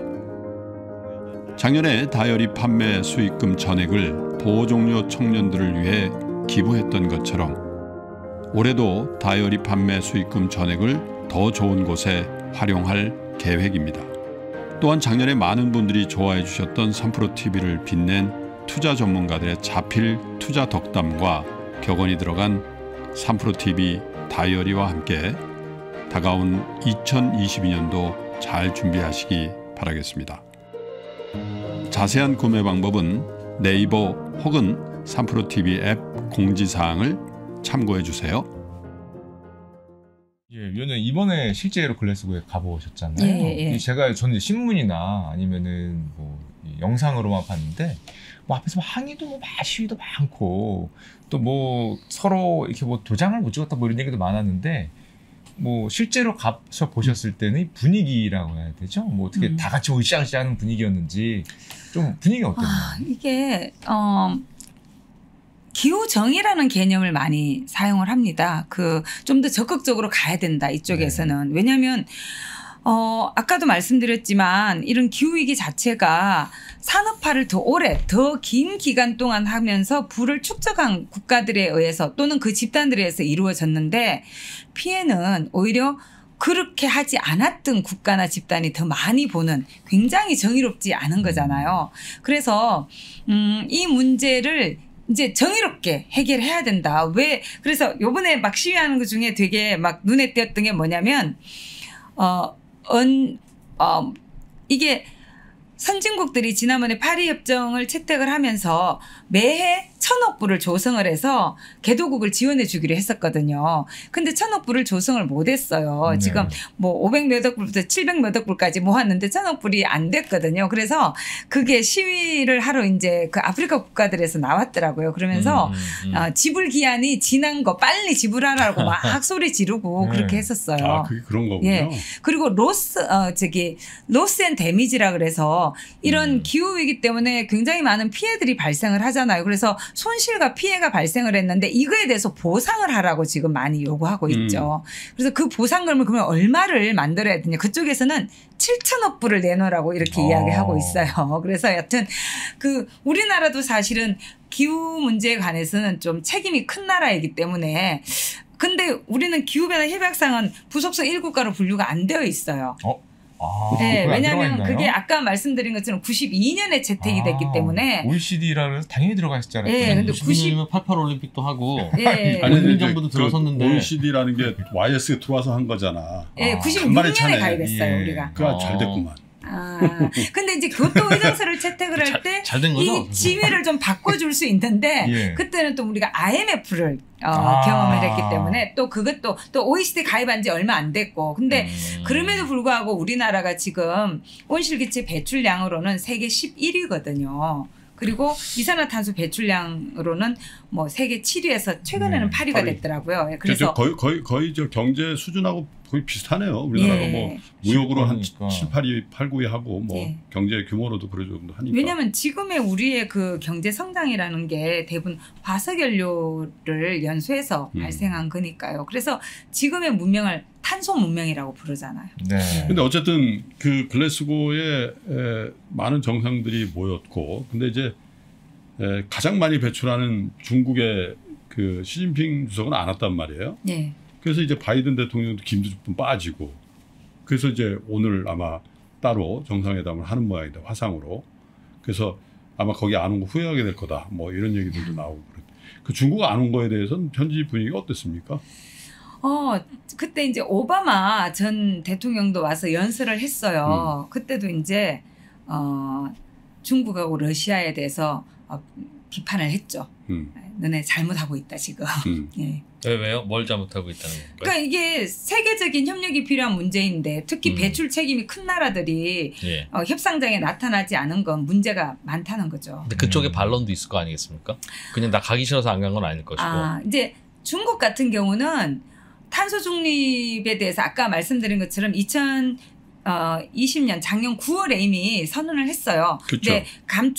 작년에 다이어리 판매 수익금 전액을 보호종료 청년들을 위해 기부했던 것처럼 올해도 다이어리 판매 수익금 전액을 더 좋은 곳에 활용할 계획입니다. 또한 작년에 많은 분들이 좋아해 주셨던 삼프로티비를 빛낸 투자 전문가들의 자필 투자 덕담과 격언이 들어간 삼프로티비 다이어리와 함께 다가온 이천이십이 년도 잘 준비하시기 바라겠습니다. 자세한 구매 방법은 네이버 혹은 삼프로티비 앱 공지사항을 참고해 주세요. 예, 위원장님 이번에 실제로 글래스고에 가보셨잖아요. 예, 예. 제가 저는 신문이나 아니면은 뭐 영상으로만 봤는데 뭐 앞에서 항의도 뭐 시위도 많고 또 뭐 서로 이렇게 뭐 도장을 못 찍었다 뭐 이런 얘기도 많았는데 뭐 실제로 가서 보셨을 때는 분위기라고 해야 되죠? 뭐 어떻게 음. 다 같이 으쌰으쌰하는 분위기였는지 좀 분위기가 어땠나요? 아, 이게 어, 기후정의라는 개념을 많이 사용을 합니다. 그 좀 더 적극적으로 가야 된다 이쪽에서는. 네. 왜냐하면 어, 아까도 말씀드렸지만 이런 기후위기 자체가 산업화를 더 오래 더 긴 기간 동안 하면서 부를 축적한 국가들에 의해서 또는 그 집단들에 의해서 이루어졌는데 피해는 오히려 그렇게 하지 않았던 국가나 집단이 더 많이 보는 굉장히 정의롭지 않은 거잖아요. 그래서 음, 이 문제를 이제 정의롭게 해결해야 된다. 왜? 그래서 요번에 막 시위하는 것 중에 되게 막 눈에 띄었던 게 뭐냐면 어, 언, 어, 이게 선진국들이 지난번에 파리 협정을 채택을 하면서 매해 천억 불을 조성을 해서 개도국을 지원해 주기로 했었거든요. 근데 천억 불을 조성을 못 했어요. 네. 지금 뭐 오백 몇억 불부터 칠백 몇억 불까지 모았는데 천억 불이 안 됐거든요. 그래서 그게 시위를 하러 이제 그 아프리카 국가들에서 나왔더라고요. 그러면서 음, 음, 음. 어, 지불 기한이 지난 거 빨리 지불하라고 막 소리 지르고 네. 그렇게 했었어요. 아, 그게 그런 거군요. 예. 그리고 로스, 어, 저기, 로스 앤 데미지라 그래서 이런 음. 기후위기 때문에 굉장히 많은 피해들이 발생을 하잖아요. 그래서 손실과 피해가 발생을 했는데 이거에 대해서 보상을 하라고 지금 많이 요구하고 있죠. 그래서 그 보상금을 그러면 얼마를 만들어야 되냐. 그쪽에서는 칠천억 불을 내놓으라고 이렇게 어. 이야기하고 있어요. 그래서 여튼 그 우리나라도 사실은 기후 문제에 관해서는 좀 책임이 큰 나라이기 때문에 근데 우리는 기후변화 협약상은 부속성 일 국가로 분류가 안 되어 있어요. 어? 아, 네, 그거 안 왜냐하면 들어가 있나요? 그게 아까 말씀드린 것처럼 구십이 년에 채택이 됐기 아, 때문에 오이시디라 그래서 당연히 들어가 있었잖아요. 예, 근데 구십 년이면 팔십팔 올림픽도 하고 예, 아니, 국민 이제 정부도 그 들어섰는데 오이시디라는 게 와이에스가 들어와서 한 거잖아. 예, 아, 구십육 간만에 년에 차네. 가입했어요 예. 우리가. 그거 어. 잘 됐구만. 아, 근데 이제 교토 의정서를 채택을 할 때 잘 된 거죠? 이 지위를 좀 바꿔줄 수 있는데 예. 그때는 또 우리가 아이엠에프를 어, 아. 경험을 했기 때문에 또 그것도 또 오이시디 가입한 지 얼마 안 됐고 근데 음. 그럼에도 불구하고 우리나라가 지금 온실기체 배출량으로는 세계 십일 위거든요. 그리고 이산화탄소 배출량으로는 뭐 세계 칠 위에서 최근에는 네, 팔 위가 팔 위. 됐더라고요. 저, 그래서 저 거의 거의 거의 저 경제 수준하고 거의 비슷하네요. 우리나라가 예. 뭐 무역으로 한 그러니까. 칠, 팔 위, 팔, 구 위 하고 뭐 예. 경제 규모로도 그런 정도 하니까. 왜냐하면 지금의 우리의 그 경제 성장이라는 게 대부분 화석연료를 연소해서 음. 발생한 거니까요. 그래서 지금의 문명을 탄소 문명이라고 부르잖아요. 네. 근데 어쨌든 그 글래스고에 에, 많은 정상들이 모였고, 근데 이제 에, 가장 많이 배출하는 중국의 그 시진핑 주석은 안 왔단 말이에요. 네. 그래서 이제 바이든 대통령도 김두좀 빠지고, 그래서 이제 오늘 아마 따로 정상회담을 하는 모양이다, 화상으로. 그래서 아마 거기 안 온 거 후회하게 될 거다, 뭐 이런 얘기들도 나오고. 그 중국 안 온 거에 대해서는 현지 분위기가 어땠습니까? 어, 그때 이제 오바마 전 대통령도 와서 연설을 했어요. 음. 그때도 이제, 어, 중국하고 러시아에 대해서 어, 비판을 했죠. 음, 너네 잘못하고 있다, 지금. 음. 예. 왜, 왜요? 뭘 잘못하고 있다는 건가요? 그러니까 이게 세계적인 협력이 필요한 문제인데 특히 음. 배출 책임이 큰 나라들이 예. 어, 협상장에 나타나지 않은 건 문제가 많다는 거죠. 근데 그쪽에 음. 반론도 있을 거 아니겠습니까? 그냥 나 가기 싫어서 안 간 건 아닐 것이고. 아, 이제 중국 같은 경우는 탄소 중립에 대해서 아까 말씀드린 것처럼 이천이십 년 작년 구월에 이미 선언을 했어요. 그쵸. 근데 감축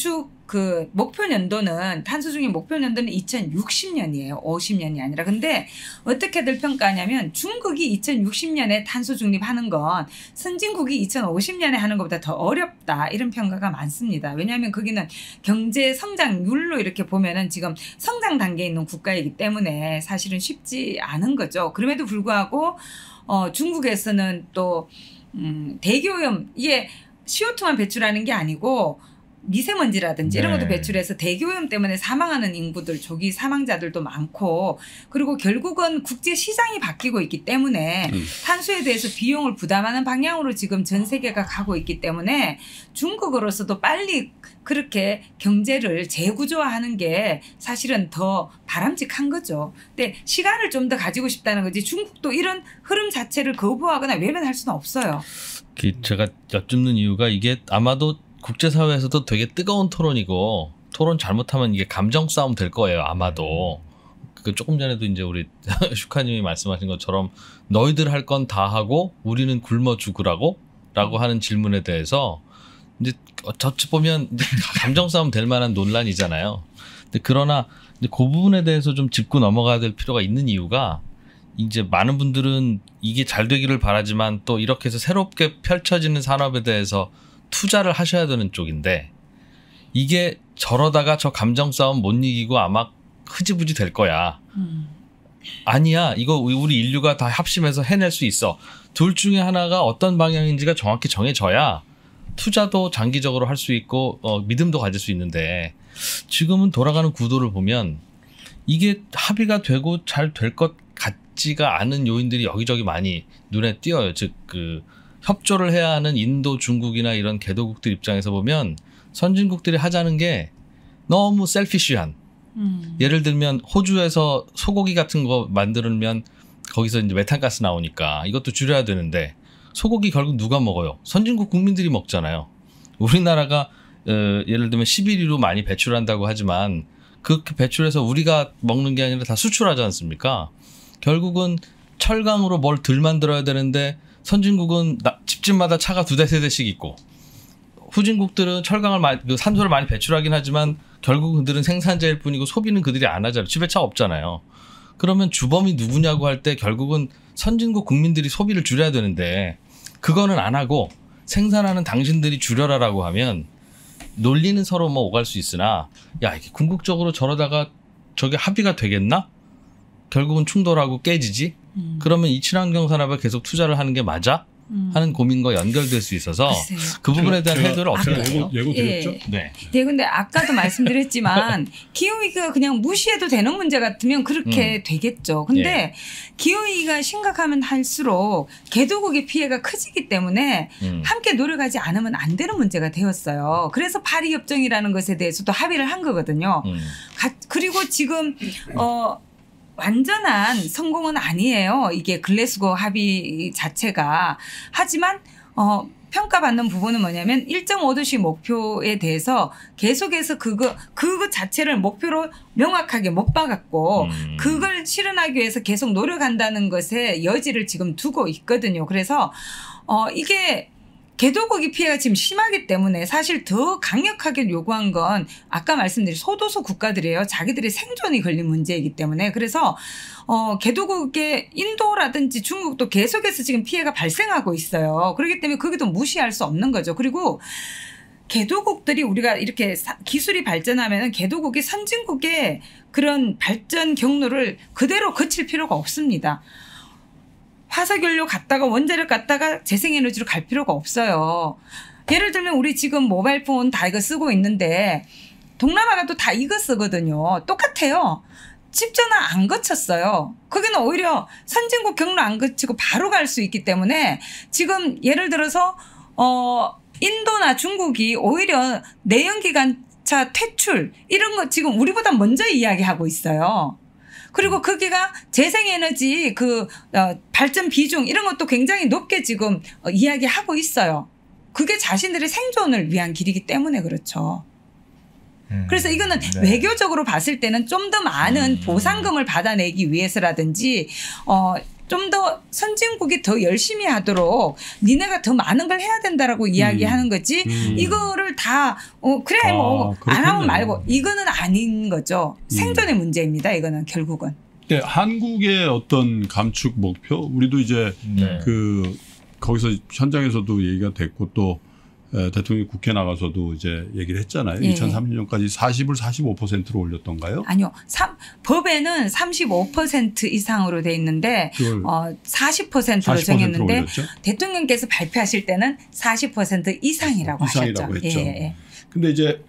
그 목표 연도는 탄소 중립 목표 연도는 이천육십 년이에요. 오십 년이 아니라. 근데 어떻게들 평가하냐면 중국이 이천육십 년에 탄소 중립하는 건 선진국이 이천오십 년에 하는 것보다 더 어렵다. 이런 평가가 많습니다. 왜냐하면 거기는 경제 성장률로 이렇게 보면은 지금 성장 단계에 있는 국가이기 때문에 사실은 쉽지 않은 거죠. 그럼에도 불구하고 어, 중국에서는 또 음, 대기오염 이게 씨오투만 배출하는 게 아니고 미세먼지라든지 네. 이런 것도 배출해서 대기오염 때문에 사망하는 인구들, 조기 사망자들도 많고 그리고 결국은 국제 시장이 바뀌고 있기 때문에 음. 탄소에 대해서 비용을 부담하는 방향으로 지금 전 세계가 가고 있기 때문에 중국으로서도 빨리 그렇게 경제를 재구조화하는 게 사실은 더 바람직한 거죠. 근데 시간을 좀 더 가지고 싶다는 거지 중국도 이런 흐름 자체를 거부하거나 외면할 수는 없어요. 제가 여쭙는 이유가 이게 아마도 국제사회에서도 되게 뜨거운 토론이고 토론 잘못하면 이게 감정 싸움 될 거예요. 아마도. 그 조금 전에도 이제 우리 슈카님이 말씀하신 것처럼 너희들 할 건 다 하고 우리는 굶어 죽으라고? 라고 하는 질문에 대해서 이제 어찌 보면 이제 감정 싸움 될 만한 논란이잖아요. 근데 그러나 이제 그 부분에 대해서 좀 짚고 넘어가야 될 필요가 있는 이유가 이제 많은 분들은 이게 잘 되기를 바라지만 또 이렇게 해서 새롭게 펼쳐지는 산업에 대해서 투자를 하셔야 되는 쪽인데 이게 저러다가 저 감정 싸움 못 이기고 아마 흐지부지 될 거야. 음. 아니야. 이거 우리 인류가 다 합심해서 해낼 수 있어. 둘 중에 하나가 어떤 방향인지가 정확히 정해져야 투자도 장기적으로 할 수 있고 어, 믿음도 가질 수 있는데 지금은 돌아가는 구도를 보면 이게 합의가 되고 잘 될 것 같지가 않은 요인들이 여기저기 많이 눈에 띄어요. 즉 그 협조를 해야 하는 인도, 중국이나 이런 개도국들 입장에서 보면 선진국들이 하자는 게 너무 셀피쉬한. 음. 예를 들면 호주에서 소고기 같은 거 만들면 거기서 이제 메탄가스 나오니까 이것도 줄여야 되는데 소고기 결국 누가 먹어요? 선진국 국민들이 먹잖아요. 우리나라가 어, 예를 들면 시비리로 많이 배출한다고 하지만 그렇게 배출해서 우리가 먹는 게 아니라 다 수출하지 않습니까? 결국은 철강으로 뭘 덜 만들어야 되는데 선진국은 나, 집집마다 차가 두 대 세 대씩 있고 후진국들은 철강을 많이, 그 산소를 많이 배출하긴 하지만 결국 그들은 생산자일 뿐이고 소비는 그들이 안 하잖아요. 집에 차 없잖아요. 그러면 주범이 누구냐고 할 때 결국은 선진국 국민들이 소비를 줄여야 되는데 그거는 안 하고 생산하는 당신들이 줄여라라고 하면 논리는 서로 뭐 오갈 수 있으나 야 이게 궁극적으로 저러다가 저게 합의가 되겠나? 결국은 충돌하고 깨지지? 음. 그러면 이 친환경 산업에 계속 투자를 하는 게 맞아? 음. 하는 고민과 연결될 수 있어서 글쎄요. 그 부분에 대한 제가- 해결을 어떻게 제가 해요? 예고, 예고 예. 드렸죠? 네. 네, 근데 아까도 말씀드렸지만 기후위기가 그냥 무시해도 되는 문제 같으면 그렇게 음. 되겠죠. 근데 기후위기가 심각하면 할수록 개도국의 피해가 커지기 때문에 음. 함께 노력하지 않으면 안 되는 문제가 되었어요. 그래서 파리 협정이라는 것에 대해서도 합의를 한 거거든요. 음. 가- 그리고 지금 어 완전한 성공은 아니에요. 이게 글래스고 합의 자체가. 하지만 어 평가받는 부분은 뭐냐면 일 점 오 도씨 목표에 대해서 계속해서 그거 그것 자체를 목표로 명확하게 못 박았고 음. 그걸 실현하기 위해서 계속 노력한다는 것에 여지를 지금 두고 있거든요. 그래서 어 이게 개도국의 피해가 지금 심하기 때문에 사실 더 강력하게 요구한 건 아까 말씀드린 소도서 국가들이에요. 자기들의 생존이 걸린 문제이기 때문에. 그래서 어, 개도국의 인도라든지 중국도 계속해서 지금 피해가 발생하고 있어요. 그렇기 때문에 그게도 무시할 수 없는 거죠. 그리고 개도국들이 우리가 이렇게 사, 기술이 발전하면 개도국이 선진국의 그런 발전 경로를 그대로 거칠 필요가 없습니다. 화석연료 갔다가 원자력 갔다가 재생에너지로 갈 필요가 없어요. 예를 들면 우리 지금 모바일폰 다 이거 쓰고 있는데 동남아가 또 다 이거 쓰거든요. 똑같아요. 집 전화 안 거쳤어요. 거기는 오히려 선진국 경로 안 거치고 바로 갈 수 있기 때문에 지금 예를 들어서 어 인도나 중국이 오히려 내연기관차 퇴출 이런 거 지금 우리보다 먼저 이야기하고 있어요. 그리고 거기가 재생에너지 그 어, 발전 비중 이런 것도 굉장히 높게 지금 어, 이야기하고 있어요. 그게 자신들의 생존을 위한 길이기 때문에 그렇죠. 음. 그래서 이거는 네. 외교적으로 봤을 때는 좀 더 많은 음. 보상금을 받아내기 위해서라든지 어 좀 더 선진국이 더 열심히 하도록 니네가 더 많은 걸 해야 된다라고 음. 이야기하는 거지 음. 이거를 다 어, 그래 뭐 안 아, 하면 말고 이거는 아닌 거죠. 생존의 음. 문제입니다. 이거는 결국은. 네, 한국의 어떤 감축 목표 우리도 이제 네. 그 거기서 현장에서도 얘기가 됐고 또 에, 대통령이 국회 나가서도 이제 얘기를 했잖아요. 예. 이천삼십 년까지 사십을 사십오 퍼센트로 올렸던가요? 아니요. 삼, 법에는 삼십오 퍼센트 이상으로 돼 있는데 어, 사십 퍼센트로 사십 퍼센트로 정했는데 올렸죠? 대통령께서 발표하실 때는 사십 퍼센트 이상이라고 이상이라고 하셨죠. 했죠. 예, 예. 근데 이제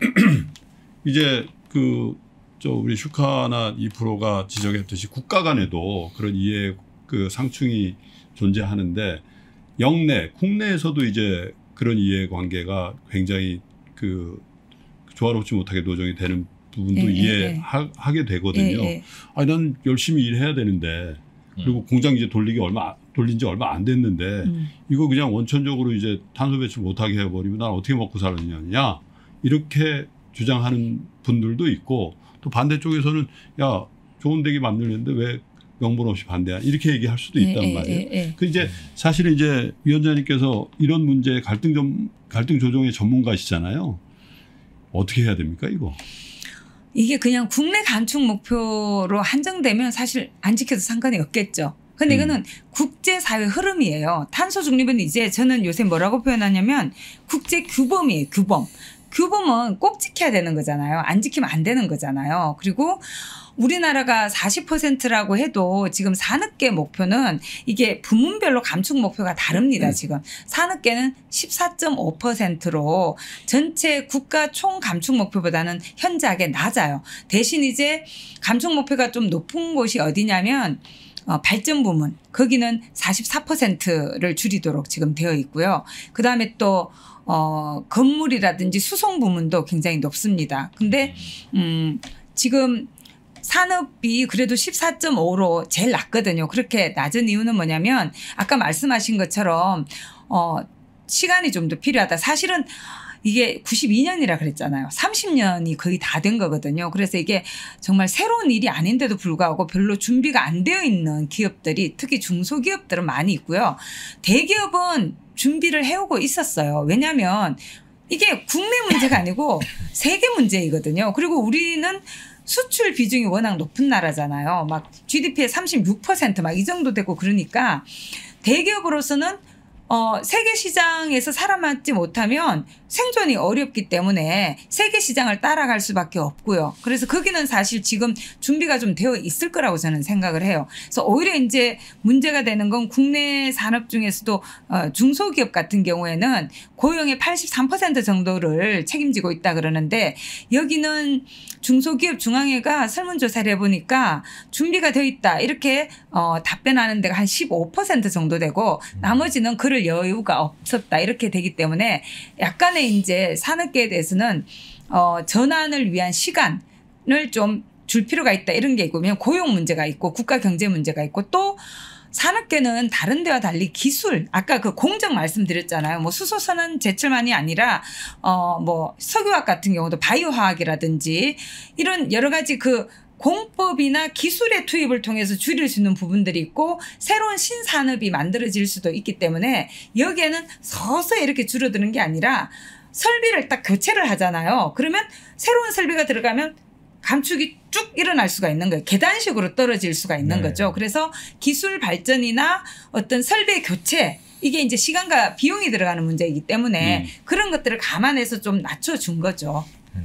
이제 그 저 우리 슈카나 이 프로가 지적했듯이 국가 간에도 그런 이해 그 상충이 존재하는데 영내 국내에서도 이제 그런 이해관계가 굉장히 그 조화롭지 못하게 노정이 되는 부분도 예, 이해하게 예. 되거든요. 예, 예. 아니 난 열심히 일해야 되는데 그리고 음. 공장 이제 돌리기 얼마 돌린 지 얼마 안 됐는데 음. 이거 그냥 원천적으로 이제 탄소 배출 못하게 해버리면 난 어떻게 먹고 살았느냐 이렇게 주장하는 분들도 있고 또 반대쪽에서는 야 좋은 대기 만들는데 왜 명분 없이 반대야 이렇게 얘기할 수도 있단 예, 말이에요. 예, 예. 그 이제 사실은 이제 위원장님께서 이런 문제 갈등 좀 갈등 조정의 전문가시잖아요. 어떻게 해야 됩니까 이거? 이게 그냥 국내 감축 목표로 한정되면 사실 안 지켜도 상관이 없겠죠. 근데 이거는 음. 국제사회 흐름이에요. 탄소 중립은 이제 저는 요새 뭐라고 표현하냐면 국제 규범이에요. 규범. 규범은 꼭 지켜야 되는 거잖아요. 안 지키면 안 되는 거잖아요. 그리고 우리나라가 사십 퍼센트라고 해도 지금 산업계 목표는 이게 부문별로 감축 목표가 다릅니다. 지금 산업계는 십사 점 오 퍼센트로 전체 국가 총 감축 목표보다는 현저하게 낮아요. 대신 이제 감축 목표가 좀 높은 곳이 어디냐면 어, 발전 부문 거기는 사십사 퍼센트를 줄이도록 지금 되어 있고요. 그다음에 또 어, 건물이라든지 수송 부문도 굉장히 높습니다. 근데 음, 지금 산업이 그래도 십사 점 오로 제일 낮거든요. 그렇게 낮은 이유는 뭐냐면 아까 말씀하신 것처럼 어, 시간이 좀 더 필요하다. 사실은 이게 구십이 년이라 그랬잖아요. 삼십 년이 거의 다 된 거거든요. 그래서 이게 정말 새로운 일이 아닌데도 불구하고 별로 준비가 안 되어 있는 기업들이 특히 중소기업들은 많이 있고요. 대기업은 준비를 해오고 있었어요. 왜냐하면 이게 국내 문제가 아니고 세계 문제이거든요. 그리고 우리는 수출 비중이 워낙 높은 나라잖아요. 막 지디피의 삼십육 퍼센트 막 이 정도 되고 그러니까 대기업으로서는 어, 세계 시장에서 살아남지 못하면 생존이 어렵기 때문에 세계 시장을 따라갈 수밖에 없고요. 그래서 거기는 사실 지금 준비가 좀 되어 있을 거라고 저는 생각을 해요. 그래서 오히려 이제 문제가 되는 건 국내 산업 중에서도 어, 중소기업 같은 경우에는 고용의 팔십삼 퍼센트 정도를 책임지고 있다 그러는데 여기는 중소기업 중앙회가 설문조사를 해보니까 준비가 되어 있다 이렇게 어, 답변하는 데가 한 십오 퍼센트 정도 되고 나머지는 그럴 여유가 없었다 이렇게 되기 때문에 약간의 이제 산업계에 대해서는 어, 전환을 위한 시간을 좀 줄 필요가 있다 이런 게 있고 고용 문제가 있고 국가 경제 문제가 있고 또 산업계는 다른 데와 달리 기술 아까 그 공정 말씀드렸잖아요. 뭐 수소선은 제철만이 아니라 어 뭐 석유화학 같은 경우도 바이오화학이라든지 이런 여러 가지 그 공법이나 기술의 투입을 통해서 줄일 수 있는 부분들이 있고 새로운 신산업이 만들어질 수도 있기 때문에 여기에는 서서히 이렇게 줄어드는 게 아니라 설비를 딱 교체를 하잖아요. 그러면 새로운 설비가 들어가면 감축이 쭉 일어날 수가 있는 거예요. 계단식으로 떨어질 수가 있는 네. 거죠. 그래서 기술 발전이나 어떤 설비 교체 이게 이제 시간과 비용이 들어가는 문제이기 때문에 음. 그런 것들을 감안해서 좀 낮춰준 거죠. 음.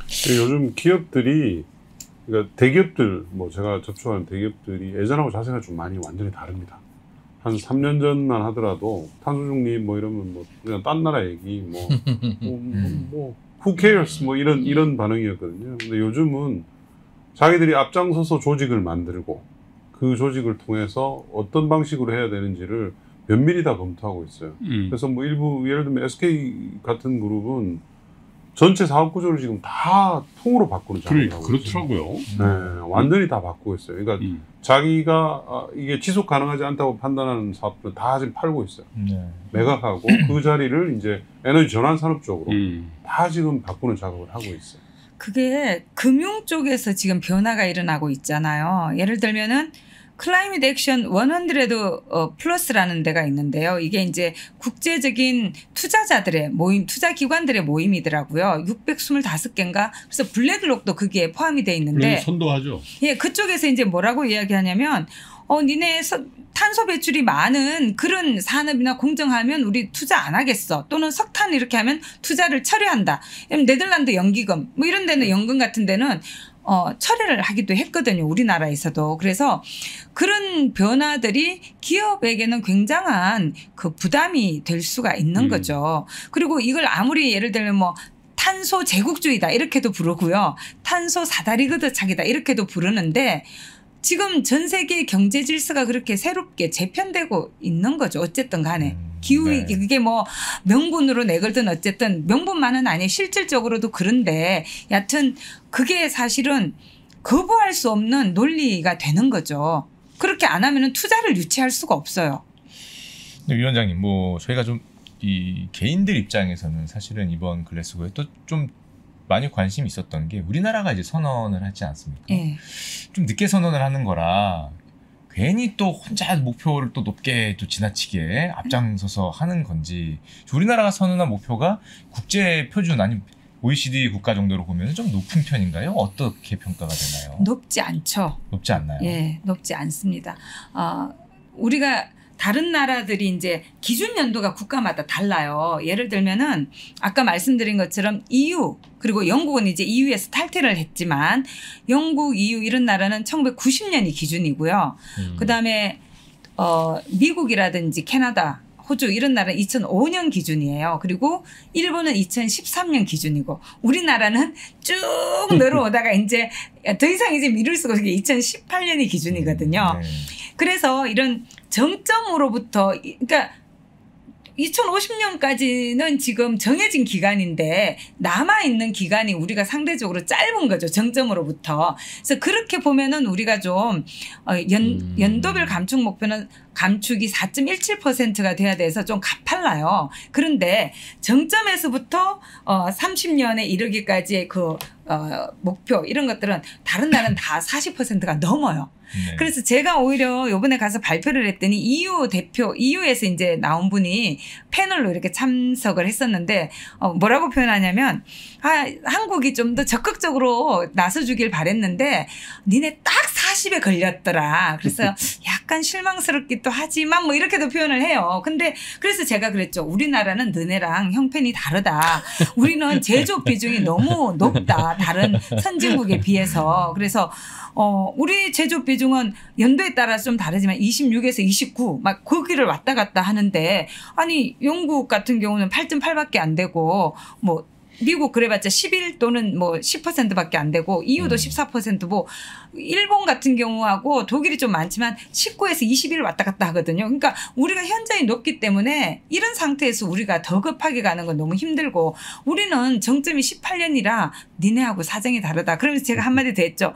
요즘 기업들이 그러니까 대기업들 뭐 제가 접촉하는 대기업들이 예전하고 자세가 좀 많이 완전히 다릅니다. 한 삼 년 전만 하더라도 탄소 중립 뭐 이러면 뭐 그냥 딴 나라 얘기 뭐 뭐, 뭐, 뭐 who cares 뭐 이런 이런 반응이었거든요. 근데 요즘은 자기들이 앞장서서 조직을 만들고 그 조직을 통해서 어떤 방식으로 해야 되는지를 면밀히 다 검토하고 있어요. 음. 그래서 뭐 일부 예를 들면 에스케이 같은 그룹은 전체 사업 구조를 지금 다 통으로 바꾸는 작업을 하고 그렇더라고요. 네, 완전히 다 바꾸고 있어요. 그러니까 음. 자기가 아, 이게 지속 가능하지 않다고 판단하는 사업들 다 지금 팔고 있어요. 네. 매각하고 그 자리를 이제 에너지 전환 산업 쪽으로 음. 다 지금 바꾸는 작업을 하고 있어요. 그게 금융 쪽에서 지금 변화가 일어나고 있잖아요. 예를 들면은 클라이밋 액션 백 어, 플러스라는 데가 있는데요. 이게 이제 국제적인 투자자들의 모임, 투자 기관들의 모임이더라고요. 육백이십오 개인가. 그래서 블랙록도 거기에 포함이 돼 있는데 선도하죠. 예, 그쪽에서 이제 뭐라고 이야기하냐면 어, 니네 서, 탄소 배출이 많은 그런 산업이나 공정하면 우리 투자 안 하겠어. 또는 석탄 이렇게 하면 투자를 철회한다. 네덜란드 연기금 뭐 이런 데는 연금 같은 데는 어, 철회를 하기도 했거든요. 우리나라에서도. 그래서 그런 변화들이 기업에게는 굉장한 그 부담이 될 수가 있는 음. 거죠. 그리고 이걸 아무리 예를 들면 뭐 탄소 제국주의다 이렇게도 부르고요. 탄소 사다리 걷어차기다 이렇게도 부르는데 지금 전 세계 경제 질서가 그렇게 새롭게 재편되고 있는 거죠. 어쨌든 간에. 음, 기후 네. 그게 뭐 명분으로 내걸든 어쨌든 명분만은 아니에요. 실질적으로도 그런데 여하튼 그게 사실은 거부할 수 없는 논리가 되는 거죠. 그렇게 안 하면은 투자를 유치할 수가 없어요. 근데 위원장님, 뭐 저희가 좀 이 개인들 입장에서는 사실은 이번 글래스고에 또 좀 많이 관심이 있었던 게 우리나라가 이제 선언을 하지 않습니까? 예. 좀 늦게 선언을 하는 거라 괜히 또 혼자 목표를 또 높게 또 지나치게 앞장서서 하는 건지 우리나라가 선언한 목표가 국제 표준 아니면 오이시디 국가 정도로 보면 좀 높은 편인가요? 어떻게 평가가 되나요? 높지 않죠. 높지 않나요? 예, 높지 않습니다. 어, 우리가 다른 나라들이 이제 기준 연도가 국가마다 달라요. 예를 들면은 아까 말씀드린 것처럼 이유 그리고 영국은 이제 이유에서 탈퇴를 했지만 영국, 이유 이런 나라는 천구백구십 년이 기준이고요. 음. 그다음에 어, 미국이라든지 캐나다, 호주 이런 나라는 이천오 년 기준이에요. 그리고 일본은 이천십삼 년 기준이고 우리나라는 쭉 내려오다가 이제 더 이상 이제 미룰 수가 없게 이천십팔 년이 기준이거든요. 네. 그래서 이런 정점으로부터 그러니까 이천오십 년까지는 지금 정해진 기간인데 남아있는 기간이 우리가 상대적으로 짧은 거죠. 정점으로부터. 그래서 그렇게 보면은 우리가 좀 연, 음. 연도별 감축 목표는 감축이 사 점 일칠 퍼센트가 돼야 돼서 좀 가팔라요. 그런데 정점에서부터 어 삼십 년에 이르기까지의 그 어 목표 이런 것들은 다른 나라는 다 사십 퍼센트가 넘어요. 네. 그래서 제가 오히려 요번에 가서 발표를 했더니 이유 대표, 이유에서 이제 나온 분이 패널로 이렇게 참석을 했었는데, 어, 뭐라고 표현하냐면, 아, 한국이 좀 더 적극적으로 나서주길 바랬는데, 니네 딱 사십에 걸렸더라. 그래서 약간 실망스럽기도 하지만 뭐 이렇게도 표현을 해요. 근데 그래서 제가 그랬죠. 우리나라는 너네랑 형편이 다르다. 우리는 제조업 비중이 너무 높다. 다른 선진국에 비해서. 그래서 어, 우리 제조업 비중은 연도에 따라 좀 다르지만 이십육에서 이십구 막 거기를 왔다 갔다 하는데 아니 영국 같은 경우는 팔 점 팔밖에 안 되고 뭐 미국 그래봤자 십일 또는 뭐 십 퍼센트밖에 안 되고 이유도 음. 십사 퍼센트 뭐 일본 같은 경우하고 독일이 좀 많지만 십구에서 이십일 왔다 갔다 하거든요. 그러니까 우리가 현저히 높기 때문에 이런 상태에서 우리가 더 급하게 가는 건 너무 힘들고 우리는 정점이 십팔 년이라 니네하고 사정이 다르다. 그러면서 제가 한마디 더 했죠.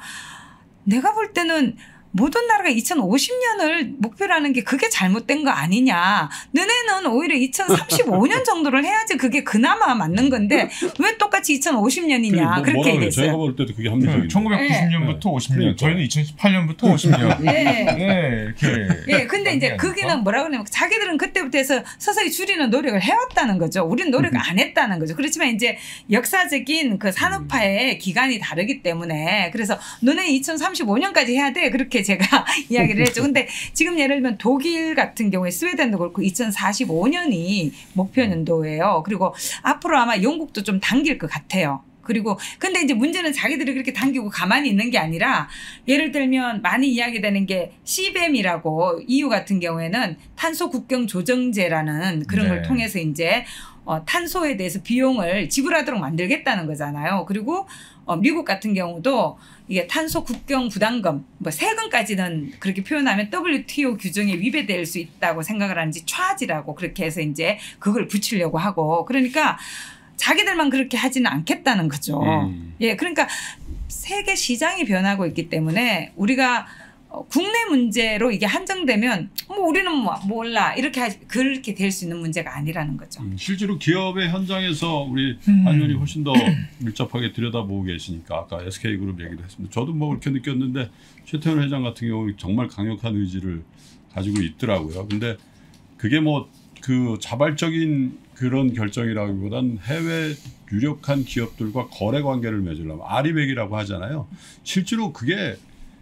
내가 볼 때는 모든 나라가 이천오십 년을 목표로 하는 게 그게 잘못된 거 아니냐. 너네는 오히려 이천삼십오 년 정도를 해야지 그게 그나마 맞는 건데 왜 똑같이 이천오십 년이냐. 뭐, 그렇게 뭐라 그래요? 얘기했어요. 제가 볼 때도 그게 합리적이에요. 천구백구십 년부터 네. 오십 년, 그러니까. 저희는 이천십팔 년부터 오십 년. 네. 네, 이렇게. 예, 근데 이제 아닙니까? 거기는 뭐라 그러냐면 자기들은 그때부터 해서 서서히 줄이는 노력을 해왔다는 거죠. 우리는 노력 안 했다는 거죠. 그렇지만 이제 역사적인 그 산업화의 기간이 다르기 때문에 그래서 너네 이천삼십오 년까지 해야 돼. 그렇게 제가 이야기를 했죠. 근데 지금 예를 들면 독일 같은 경우에 스웨덴도 그렇고 이천사십오 년이 목표 연도예요. 그리고 앞으로 아마 영국도 좀 당길 것 같아요. 그리고 근데 이제 문제는 자기들이 그렇게 당기고 가만히 있는 게 아니라 예를 들면 많이 이야기되는 게 씨비엠이라고 이유 같은 경우에는 탄소 국경 조정제라는 그런 네. 걸 통해서 이제 어, 탄소에 대해서 비용을 지불하도록 만들겠다는 거잖아요. 그리고 어, 미국 같은 경우도 이게 탄소 국경 부담금, 뭐 세금까지는 그렇게 표현하면 더블유티오 규정에 위배될 수 있다고 생각을 하는지 차지라고 그렇게 해서 이제 그걸 붙이려고 하고 그러니까 자기들만 그렇게 하지는 않겠다는 거죠. 음. 예, 그러니까 세계 시장이 변하고 있기 때문에 우리가 어, 국내 문제로 이게 한정되면 뭐 우리는 뭐 몰라 이렇게 하, 그렇게 될 수 있는 문제가 아니라는 거죠. 음, 실제로 기업의 현장에서 우리 음. 한 의원이 훨씬 더 밀접하게 들여다보고 계시니까 아까 에스케이그룹 얘기도 했습니다. 저도 뭐 그렇게 느꼈는데 최태원 회장 같은 경우 정말 강력한 의지를 가지고 있더라고요. 근데 그게 뭐 그 자발적인 그런 결정이라기보단 해외 유력한 기업들과 거래 관계를 맺으려면 아리백이라고 하잖아요. 실제로 그게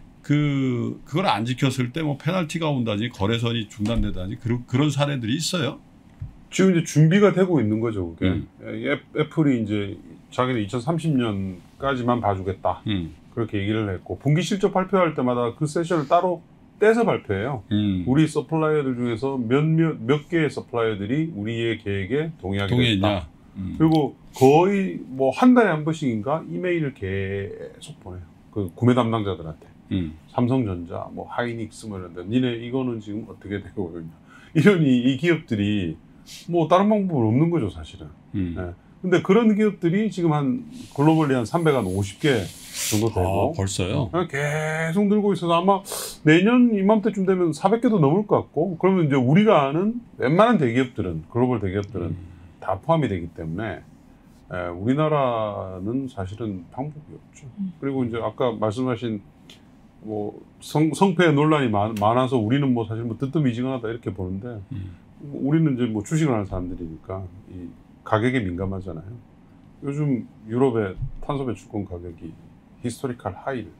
그 그걸 안 지켰을 때 뭐 페널티가 온다든지 거래선이 중단되다든지 그런 그런 사례들이 있어요. 지금 이제 준비가 되고 있는 거죠. 그게 음. 애플이 이제 자기는 이천삼십 년까지만 봐주겠다 음. 그렇게 얘기를 했고 분기 실적 발표할 때마다 그 세션을 따로 떼서 발표해요. 음. 우리 서플라이어들 중에서 몇몇 몇 개의 서플라이어들이 우리의 계획에 동의하게 동의했냐? 됐다. 음. 그리고 거의 뭐 한 달에 한 번씩인가 이메일을 계속 보내요. 그 구매 담당자들한테. 음. 삼성전자, 뭐 하이닉스 뭐 이런데 니네 이거는 지금 어떻게 되고 있냐. 이런 이, 이 기업들이 뭐 다른 방법은 없는 거죠 사실은. 음. 네. 근데 그런 기업들이 지금 한 글로벌리 한 삼백오십 개 정도 되고 아, 벌써요? 계속 늘고 있어서 아마 내년 이맘때쯤 되면 사백 개도 넘을 것 같고 그러면 이제 우리가 아는 웬만한 대기업들은 글로벌 대기업들은 음. 다 포함이 되기 때문에 에, 우리나라는 사실은 방법이 없죠. 그리고 이제 아까 말씀하신 뭐 성, 성패 논란이 많, 많아서 우리는 뭐 사실 뭐 뜨뜻미지근하다 이렇게 보는데 음. 우리는 이제 뭐 주식을 하는 사람들이니까 이 가격에 민감하잖아요. 요즘 유럽의 탄소 배출권 가격이 히스토리컬 하이를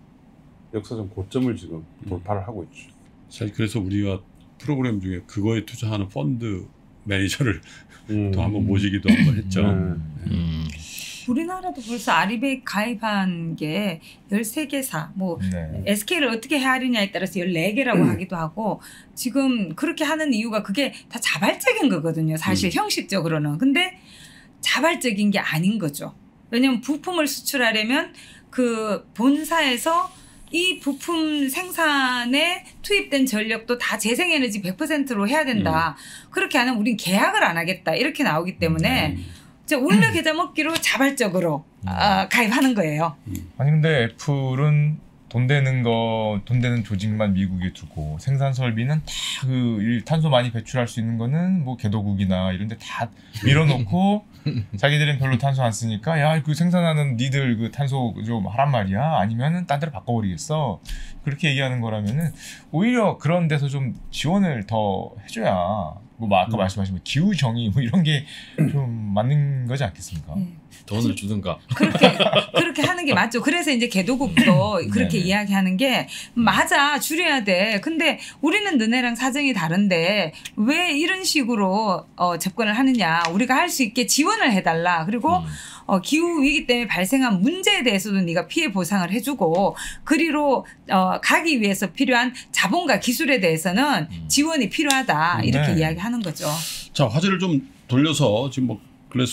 역사적 고점을 지금 돌파를 하고 있죠. 사실 그래서 우리가 프로그램 중에 그거에 투자하는 펀드 매니저를 음. 또 한번 모시기도 한번 했죠. 네. 음. 우리나라도 벌써 아리백 가입한 게 열세 개사, 뭐 네. 에스케이를 어떻게 헤아리냐에 따라서 열네 개라고 음. 하기도 하고 지금 그렇게 하는 이유가 그게 다 자발적인 거거든요. 사실 음. 형식적으로는. 근데 자발적인 게 아닌 거죠. 왜냐하면 부품을 수출하려면 그 본사에서 이 부품 생산에 투입된 전력도 다 재생에너지 백 퍼센트로 해야 된다. 음. 그렇게 안 하면 우린 계약을 안 하겠다. 이렇게 나오기 때문에 음. 이제 울며 계좌 먹기로 자발적으로 아, 가입하는 거예요. 아니 근데 애플은 돈 되는 거, 돈 되는 조직만 미국에 두고 생산 설비는 다 그 탄소 많이 배출할 수 있는 거는 뭐 개도국이나 이런 데 다 밀어놓고 자기들은 별로 탄소 안 쓰니까 야, 그 생산하는 니들 그 탄소 좀 하란 말이야. 아니면은 딴 데로 바꿔버리겠어. 그렇게 얘기하는 거라면은 오히려 그런 데서 좀 지원을 더 해줘야 뭐 아까 음. 말씀하신 기후 정의 뭐 이런 게 좀 맞는 거지 않겠습니까? 네. 돈을 주든가. 그렇게 그렇게 하는 게 맞죠. 그래서 이제 개도국도 그렇게 네네. 이야기하는 게 맞아 줄여야 돼. 근데 우리는 너네랑 사정이 다른데 왜 이런 식으로 어, 접근을 하느냐. 우리가 할 수 있게 지원을 해달라. 그리고 음. 어, 기후 위기 때문에 발생한 문제에 대해서도 네가 피해 보상을 해주고 그리로 어, 가기 위해서 필요한 자본과 기술에 대해서는 음. 지원이 필요하다. 이렇게 네. 이야기하는 거죠. 자, 화제를 좀 돌려서 지금 뭐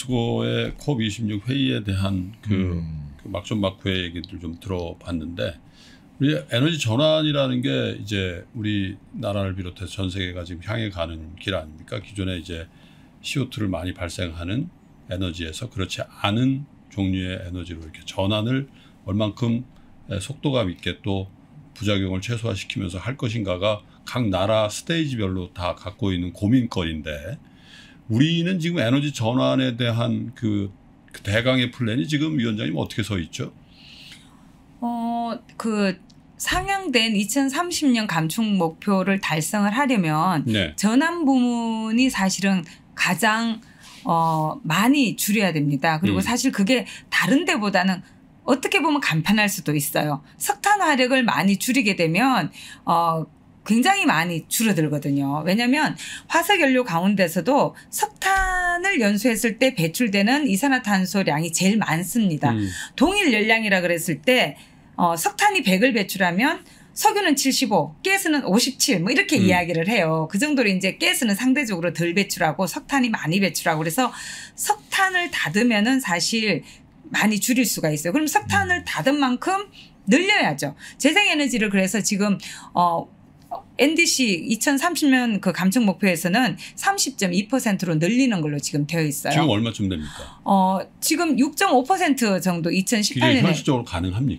글래스고의 콥 이십육 회의에 대한 그, 음. 그 막전 막후의 얘기들 좀 들어봤는데 우리 에너지 전환이라는 게 이제 우리 나라를 비롯해서 전 세계가 지금 향해 가는 길 아닙니까? 기존에 이제 씨오투를 많이 발생하는 에너지에서 그렇지 않은 종류의 에너지로 이렇게 전환을 얼만큼 속도감 있게 또 부작용을 최소화시키면서 할 것인가가 각 나라 스테이지별로 다 갖고 있는 고민거리인데 우리는 지금 에너지 전환에 대한 그, 그 대강의 플랜이 지금 위원장님 어떻게 서 있죠? 어, 그 상향된 이천삼십 년 감축 목표를 달성을 하려면 네. 전환 부문이 사실은 가장 어, 많이 줄여야 됩니다. 그리고 음. 사실 그게 다른 데보다는 어떻게 보면 간편할 수도 있어요. 석탄 화력을 많이 줄이게 되면 어, 굉장히 많이 줄어들거든요. 왜냐하면 화석연료 가운데서도 석탄을 연소했을 때 배출되는 이산화탄소량이 제일 많습니다. 음. 동일 열량이라 그랬을 때 어, 석탄이 백을 배출하면 석유는 칠십오, 가스는 오십칠, 뭐 이렇게 음. 이야기를 해요. 그 정도로 이제 가스는 상대적으로 덜 배출하고 석탄이 많이 배출하고 그래서 석탄을 닫으면은 사실 많이 줄일 수가 있어요. 그럼 석탄을 닫은 만큼 늘려야죠. 재생에너지를 그래서 지금 어. 엔디씨 이천삼십 년 그 감축 목표에서는 삼십 점 이 퍼센트로 늘리는 걸로 지금 되어 있어요. 지금 얼마쯤 됩니까? 어, 지금 육 점 오 퍼센트 정도 이게 이천십팔 년에 현실적으로 가능합니까?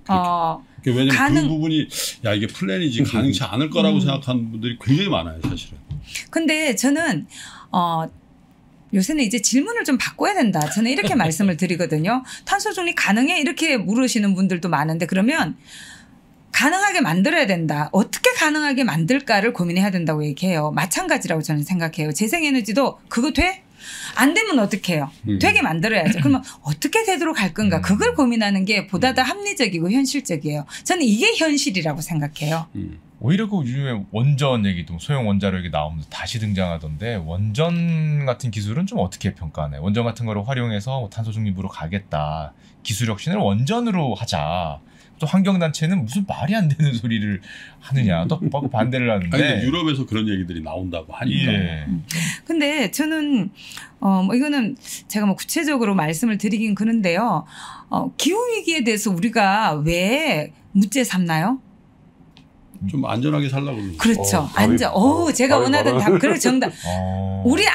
어, 왜냐면 가능- 그 부분이 야 이게 플랜이지 가능치 않을 거라고 음. 생각하는 분들이 굉장히 많아요, 사실은. 근데 저는 어 요새는 이제 질문을 좀 바꿔야 된다. 저는 이렇게 말씀을 드리거든요. 탄소 중립 가능해? 이렇게 물으시는 분들도 많은데 그러면 가능하게 만들어야 된다. 어떻게 가능하게 만들까를 고민해야 된다고 얘기해요. 마찬가지라고 저는 생각해요. 재생에너지도 그거 돼? 안 되면 어떻게 해요? 음. 되게 만들어야죠. 그러면 어떻게 되도록 할 건가? 그걸 고민하는 게 보다 더 합리적이고 현실적이에요. 저는 이게 현실이라고 생각해요. 음. 오히려 그 요즘에 원전 얘기도 소형 원자로 얘기 나오면서 다시 등장하던데 원전 같은 기술은 좀 어떻게 평가하나요? 원전 같은 거를 활용해서 뭐 탄소 중립으로 가겠다. 기술 혁신을 원전으로 하자. 또 환경단체는 무슨 말이 안 되는 소리를 하느냐. 또 반대를 하는데. 아니, 근데 유럽에서 그런 얘기들이 나온다고 하니까. 예. 근데 저는 어 뭐 이거는 제가 뭐 구체적으로 말씀을 드리긴 그런데요. 어 기후 위기에 대해서 우리가 왜 문제 삼나요? 좀 안전하게 살라고 그러는 거죠. 그렇죠. 어, 안전. 답이- 오, 어, 제가 답이 원하던 바로- 답. 그래 정답. 어. 우리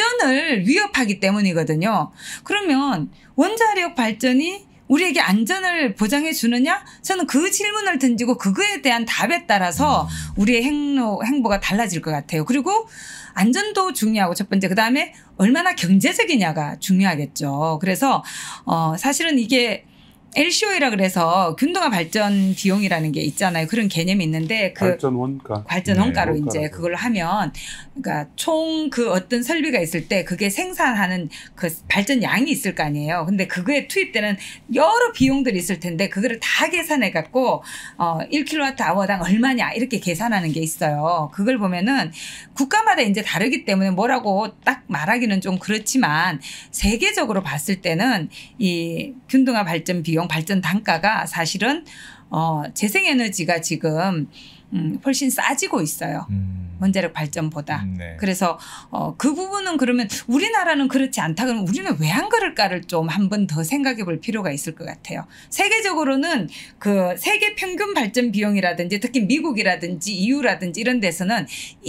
안전을 위협하기 때문이거든요. 그러면 원자력 발전이 우리에게 안전을 보장해 주느냐? 저는 그 질문을 던지고 그거에 대한 답에 따라서 우리의 행로, 행보가 달라질 것 같아요. 그리고 안전도 중요하고 첫 번째 그다음에 얼마나 경제적이냐가 중요하겠죠. 그래서 어 사실은 이게 엘씨오이라 그래서 균등화 발전 비용이라는 게 있잖아요. 그런 개념이 있는데 그 발전 원가. 발전 네, 원가로 원가라서. 이제 그걸 하면 그러니까 총 그 어떤 설비가 있을 때 그게 생산하는 그 발전 양이 있을 거 아니에요. 근데 그거에 투입되는 여러 비용들이 있을 텐데 그거를 다 계산해 갖고 어 일 킬로와트 아워당 얼마냐 이렇게 계산하는 게 있어요. 그걸 보면은 국가마다 이제 다르기 때문에 뭐라고 딱 말하기는 좀 그렇지만 세계적으로 봤을 때는 이 균등화 발전 비용 발전 단가가 사실은 어 재생에너지가 지금 음, 훨씬 싸지고 있어요. 음. 원자력 발전보다. 음, 네. 그래서 어, 그 부분은 그러면 우리나라는 그렇지 않다 그러면 우리는 왜 안 그럴까를 좀 한 번 더 생각해 볼 필요가 있을 것 같아요. 세계적으로는 그 세계 평균 발전 비용이라든지 특히 미국이라든지 이유라든지 이런 데서는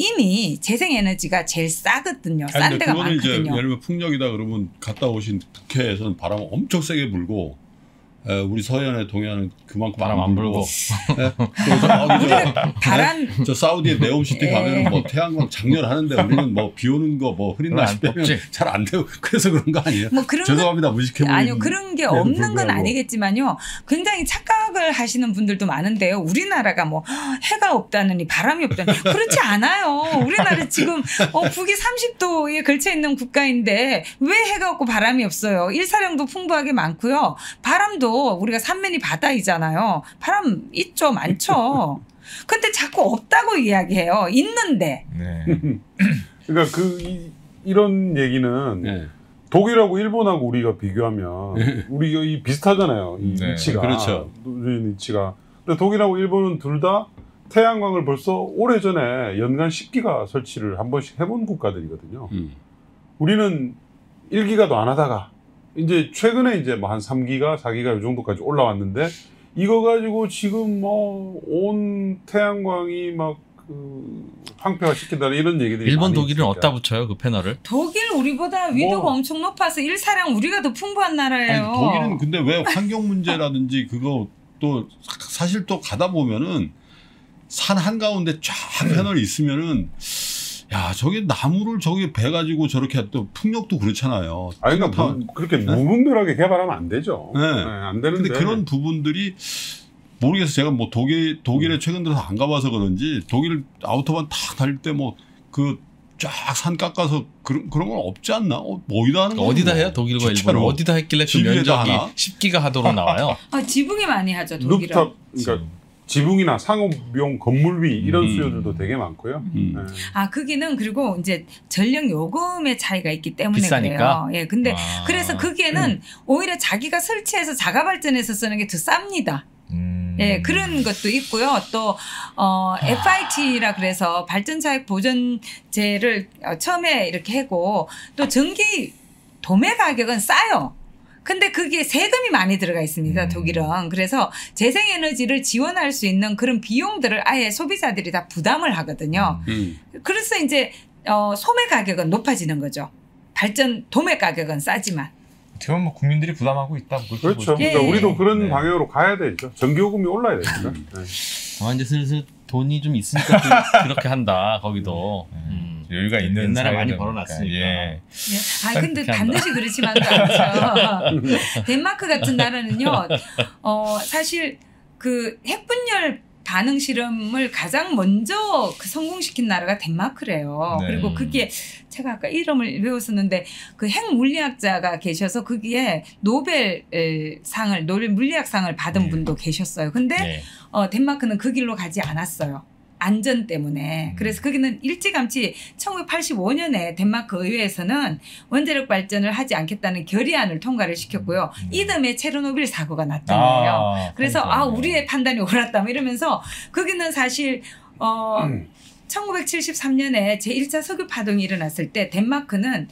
이미 재생에너지가 제일 싸거든요. 싼 아니, 근데 데가 그거는 이제 많거든요. 예를 들면 풍력이다 그러면 갔다 오신 북해에서는 바람 엄청 세게 불고 에, 우리 서해안에 동해안은 그만큼 바람 안 불고. 예? 그리고 저기 저, 바람 저 사우디의 네옴시티 예. 가면은 뭐 태양광 장렬하는데 우리는 뭐 비 오는 거 뭐 흐린 그건 안 날씨 빼면 뽑지. 잘 안 되고 그래서 그런 거 아니에요? 뭐 그런 건 죄송합니다 무식해 보이는 아니요 그런 게 데도 없는 건 불구하고. 아니겠지만요. 굉장히 착각을 하시는 분들도 많은데요. 우리나라가 뭐 해가 없다느니 바람이 없다느니 그렇지 않아요. 우리나라 지금 어, 북위 삼십 도에 걸쳐 있는 국가인데 왜 해가 없고 바람이 없어요. 일사량도 풍부하게 많고요. 바람도 우리가 삼면이 바다이잖아요. 바람 있죠, 많죠. 근데 자꾸 없다고 이야기해요. 있는데. 네. 그러니까 그 이, 이런 얘기는 네. 독일하고 일본하고 우리가 비교하면 우리가 이 비슷하잖아요. 이 네, 위치가. 그렇죠. 우리 위치가. 근데 독일하고 일본은 둘 다 태양광을 벌써 오래전에 연간 십 기가 설치를 한 번씩 해본 국가들이거든요. 음. 우리는 일 기가도 안 하다가 이제 최근에 이제 뭐 한 삼 기가, 사 기가 이 정도까지 올라왔는데 이거 가지고 지금 뭐 온 태양광이 막 그 황폐화 시킨다는 이런 얘기들이 일본 많이 독일은 있으니까. 어디다 붙여요 그 패널을? 독일 우리보다 위도가 뭐. 엄청 높아서 일사량 우리가 더 풍부한 나라예요. 아니, 독일은 근데 왜 환경 문제라든지 그거 또 사실 또 가다 보면은 산 한가운데 쫙 패널이 있으면은 야 저게 나무를 저기 배 가지고 저렇게 또 풍력도 그렇잖아요. 아니, 그러니까 다- 무, 그렇게 무분별하게 개발하면 안 되죠. 네. 안 되는데. 근데 그런 부분들이 모르겠어요. 제가 뭐 독일 독일에 최근 들어서 안 가봐서 그런지 독일 아우토반 탁 달릴 때 뭐 그 쫙 산 깎아서 그런 그런 건 없지 않나? 어, 뭐 어디다 하는 거야? 어디다 해요? 독일과 일본은 어디다 했길래 그 지붕에다 면적이 하나? 십 기가 하도록 나와요? 아, 지붕이 많이 하죠, 독일은. 루프탑, 그러니까 지붕이나 상업용 건물 위 이런 음. 수요들도 되게 많고요. 음. 네. 아, 거기는 그리고 이제 전력 요금의 차이가 있기 때문에 비싸니까? 그래요. 예, 근데 아. 그래서 거기에는 오히려 자기가 설치해서 자가 발전해서 쓰는 게 더 쌉니다. 음. 예, 그런 것도 있고요. 또, 어, 에프아이티라 그래서 발전차액 보전제를 어, 처음에 이렇게 하고 또 전기 도매 가격은 싸요. 근데 그게 세금이 많이 들어가 있습니다, 음. 독일은. 그래서 재생에너지를 지원할 수 있는 그런 비용들을 아예 소비자들이 다 부담을 하거든요. 음. 그래서 이제, 어, 소매 가격은 높아지는 거죠. 발전 도매 가격은 싸지만. 어떻게 보면 뭐 국민들이 부담하고 있다. 뭐 그렇게 그렇죠. 보죠. 그러니까 예. 우리도 그런 네. 방향으로 가야 되죠. 전기요금이 올라야 됩니다. 네. 다만 이제 슬슬 돈이 좀 있으니까 또 그렇게 한다. 거기도. 음. 여유가 있는 옛날에 많이 사회다 벌어놨으니까. 보니까. 예. 네. 아 근데 그렇게 한다. 반드시 그렇지만도 않죠. 덴마크 같은 나라는요. 어 사실 그 핵분열 반응 실험을 가장 먼저 그 성공시킨 나라가 덴마크래요. 네. 그리고 그게 제가 아까 이름을 외웠었는데 그 핵 물리학자가 계셔서 거기에 노벨 에, 상을 노벨 물리학상을 받은 네. 분도 계셨어요. 근데 네. 어, 덴마크는 그 길로 가지 않았어요. 안전 때문에. 음. 그래서 거기는 일찌감치 천구백팔십오 년에 덴마크 의회에서는 원자력 발전을 하지 않겠다는 결의안을 통과를 시켰고요. 음. 이듬해 체르노빌 사고가 났던 거예요. 아, 그래서 그러니까요. 아 우리의 판단이 옳았다 뭐 이러면서 거기는 사실 어 음. 천구백칠십삼 년에 제일 차 석유 파동이 일어났을 때 덴마크는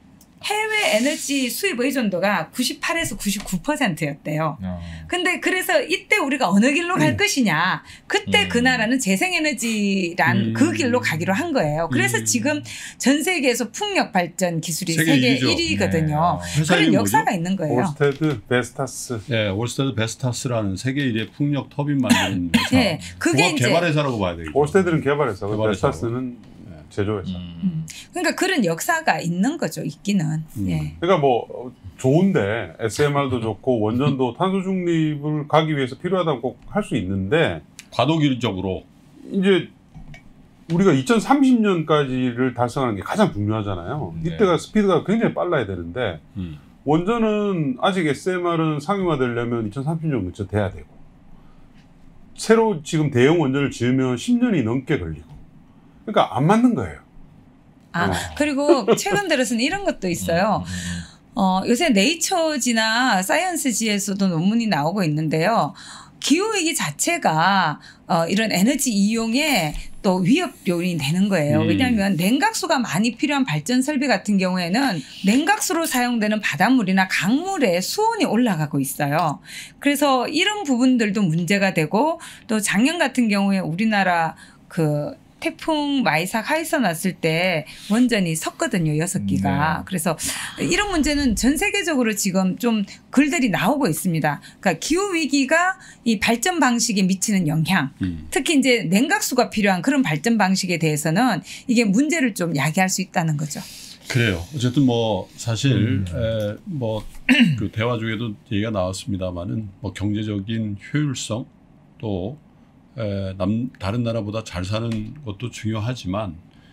해외 에너지 수입 의존도가 구십팔에서 구십구 퍼센트였대요. 어. 근데 그래서 이때 우리가 어느 길로 갈 음. 것이냐. 그때 음. 그 나라는 재생에너지란 음. 그 길로 가기로 한 거예요. 그래서 음. 지금 전 세계에서 풍력 발전 기술이 세계 세계 일위죠. 일 위거든요. 네. 회사 그런 이름이 역사가 뭐죠? 있는 거예요. 올스테드, 베스타스. 네, 올스테드 베스타스라는 세계 일위의 풍력 터빈 만드는 회사. 네, 그게 종합 이제 개발회사라고 봐야 되겠죠. 올스테드는 개발했어. 개발했어. 베스타스는 제조했어. 음. 음. 그러니까 그런 역사가 있는 거죠. 있기는. 음. 예. 그러니까 뭐 어, 좋은데 에스엠알도 좋고 원전도 탄소 중립을 가기 위해서 필요하다고 꼭 할 수 있는데 과도기적으로 이제 우리가 이천삼십 년까지를 달성하는 게 가장 중요하잖아요. 네. 이때가 스피드가 굉장히 빨라야 되는데 음. 원전은 아직 에스엠알은 상용화되려면 이천삼십 년 근처 돼야 되고 새로 지금 대형 원전을 지으면 십 년이 넘게 걸리고 그러니까 안 맞는 거예요. 아, 어. 그리고 최근 들어서는 이런 것도 있어요. 어, 요새 네이처지나 사이언스지에서도 논문이 나오고 있는데요. 기후위기 자체가 어, 이런 에너지 이용에 또 위협 요인이 되는 거예요. 음. 왜냐하면 냉각수가 많이 필요한 발전 설비 같은 경우에는 냉각수로 사용되는 바닷물이나 강물에 수온이 올라가고 있어요. 그래서 이런 부분들도 문제가 되고 또 작년 같은 경우에 우리나라 그 태풍 마이삭 하이서 났을 때 원전이 섰거든요. 여섯 기가. 네. 그래서 이런 문제는 전 세계적으로 지금 좀 글들이 나오고 있습니다. 그러니까 기후 위기가 이 발전 방식에 미치는 영향, 음. 특히 이제 냉각수가 필요한 그런 발전 방식에 대해서는 이게 문제를 좀 야기할 수 있다는 거죠. 그래요. 어쨌든 뭐 사실 음. 뭐 그 대화 중에도 얘기가 나왔습니다만은 뭐 경제적인 효율성 또 에, 남, 다른 나라보다 잘 사는 것도 중요하지만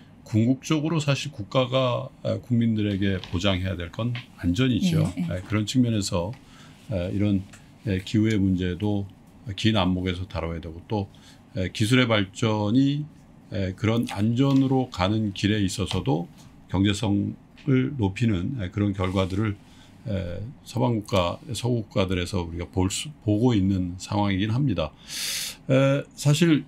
궁극적으로 사실 국가가 에, 국민들에게 보장해야 될 건 안전이죠. 예, 예. 에, 그런 측면에서 에, 이런 에, 기후의 문제도 긴 안목에서 다뤄야 되고 또 에, 기술의 발전이 에, 그런 안전으로 가는 길에 있어서도 경제성을 높이는 에, 그런 결과들을 에, 서방 국가, 서구 국가들에서 우리가 볼 수, 보고 있는 상황이긴 합니다. 에, 사실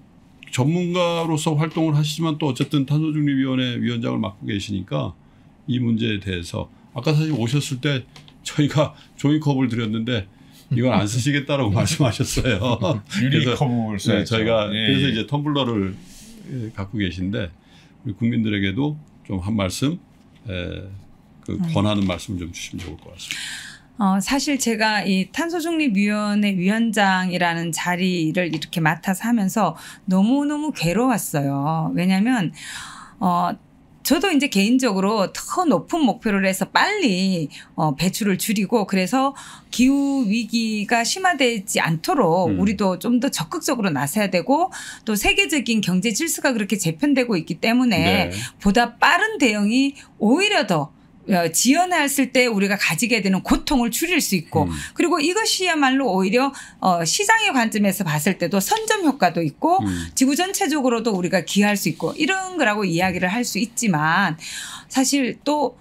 전문가로서 활동을 하시지만 또 어쨌든 탄소중립위원회 위원장을 맡고 계시니까 이 문제에 대해서 아까 사실 오셨을 때 저희가 종이컵을 드렸는데 이건 안 쓰시겠다라고 말씀하셨어요. 유리컵을 써야죠. 네, 저희가 예, 그래서 예. 이제 텀블러를 예, 갖고 계신데 우리 국민들에게도 좀 한 말씀 에, 그 권하는 말씀 좀 주시면 좋을 것 같습니다. 어, 사실 제가 이 탄소중립위원회 위원장이라는 자리를 이렇게 맡아서 하면서 너무너무 괴로웠어요. 왜냐하면 어, 저도 이제 개인적으로 더 높은 목표를 해서 빨리 어, 배출을 줄이고 그래서 기후 위기가 심화되지 않도록 음. 우리도 좀 더 적극적으로 나서야 되고 또 세계적인 경제 질서가 그렇게 재편되고 있기 때문에 네. 보다 빠른 대응이 오히려 더 어, 지연했을 때 우리가 가지게 되는 고통을 줄일 수 있고 음. 그리고 이것이야말로 오히려 어, 시장의 관점에서 봤을 때도 선점 효과도 있고 음. 지구 전체적으로도 우리가 기여할 수 있고 이런 거라고 이야기를 할 수 있지만 사실 또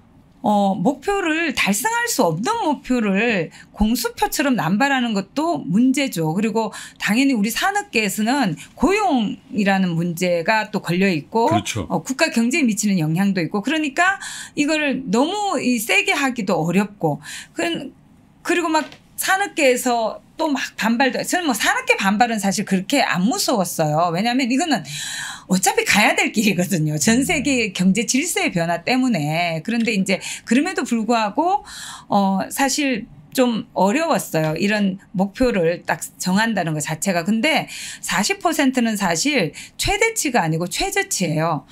어, 목표를 달성할 수 없는 목표를 공수표처럼 남발하는 것도 문제죠. 그리고 당연히 우리 산업계에서는 고용이라는 문제가 또 걸려 있고 그렇죠. 어, 국가 경제에 미치는 영향도 있고 그러니까 이거를 너무 이 세게 하기도 어렵고 그, 그리고 막 산업계에서 또 막 반발도 저는 뭐 산악계 반발은 사실 그렇게 안 무서웠어요. 왜냐하면 이거는 어차피 가야 될 길이거든요. 전 세계 경제 질서의 변화 때문에. 그런데 이제 그럼에도 불구하고 어 사실 좀 어려웠어요. 이런 목표를 딱 정한다는 것 자체가. 근데 사십 퍼센트는 사실 최대치가 아니고 최저치예요.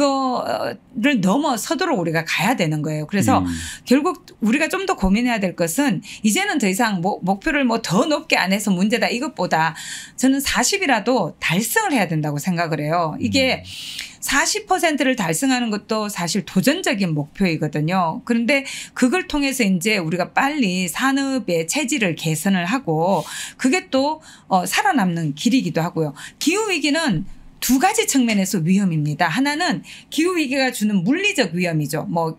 이거를 넘어서도록 우리가 가야 되는 거예요. 그래서 음. 결국 우리가 좀 더 고민해야 될 것은 이제는 더 이상 뭐 목표를 뭐 더 높게 안 해서 문제다 이것보다 저는 사십이라도 달성을 해야 된다고 생각을 해요. 이게 사십 퍼센트를 달성하는 것도 사실 도전적인 목표이거든요. 그런데 그걸 통해서 이제 우리가 빨리 산업의 체질을 개선을 하고 그게 또 어, 살아남는 길이기도 하고요. 기후위기는 두 가지 측면에서 위험입니다. 하나는 기후위기가 주는 물리적 위험이죠. 뭐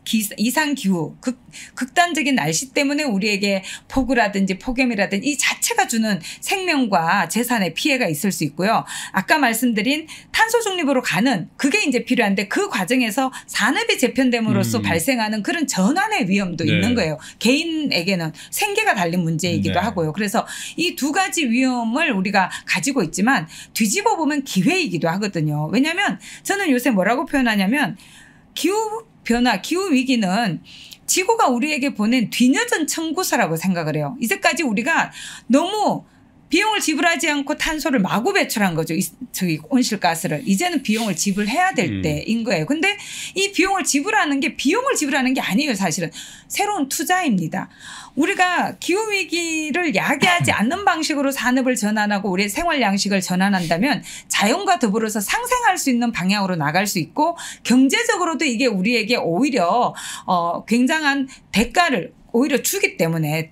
이상기후, 극, 극단적인 날씨 때문에 우리에게 폭우라든지 폭염이라든지 이 자체가 주는 생명과 재산의 피해가 있을 수 있고요. 아까 말씀드린 탄소 중립으로 가는 그게 이제 필요한데 그 과정에서 산업이 재편됨으로써 음. 발생하는 그런 전환의 위험도 네. 있는 거예요. 개인에게는 생계가 달린 문제이기도 네. 하고요. 그래서 이 두 가지 위험을 우리가 가지고 있지만 뒤집어 보면 기회이기도 하거든요. 왜냐하면 저는 요새 뭐라고 표현하냐면 기후 변화, 기후 위기는 지구가 우리에게 보낸 뒤늦은 청구서라고 생각을 해요. 이제까지 우리가 너무 비용을 지불하지 않고 탄소를 마구 배출한 거죠. 이, 저기 온실가스를. 이제는 비용을 지불해야 될 음. 때인 거예요. 근데 이 비용을 지불하는 게 비용을 지불하는 게 아니에요. 사실은. 새로운 투자입니다. 우리가 기후위기를 야기하지 않는 방식으로 산업을 전환하고 우리의 생활 양식을 전환한다면 자연과 더불어서 상생할 수 있는 방향으로 나갈 수 있고 경제적으로도 이게 우리에게 오히려 어, 굉장한 대가를 오히려 주기 때문에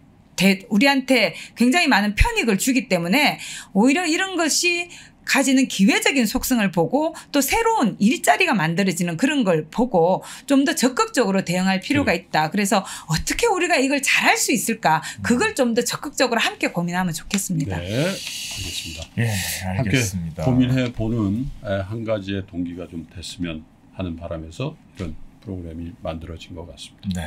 우리한테 굉장히 많은 편익을 주기 때문에 오히려 이런 것이 가지는 기회적인 속성을 보고 또 새로운 일자리가 만들어지는 그런 걸 보고 좀 더 적극적으로 대응할 필요가 있다. 그래서 어떻게 우리가 이걸 잘할 수 있을까? 그걸 좀 더 적극적으로 함께 고민하면 좋겠습니다. 네, 알겠습니다. 예, 함께 알겠습니다. 고민해 보는 한 가지의 동기가 좀 됐으면 하는 바람에서 이런 프로그램이 만들어진 것 같습니다. 네.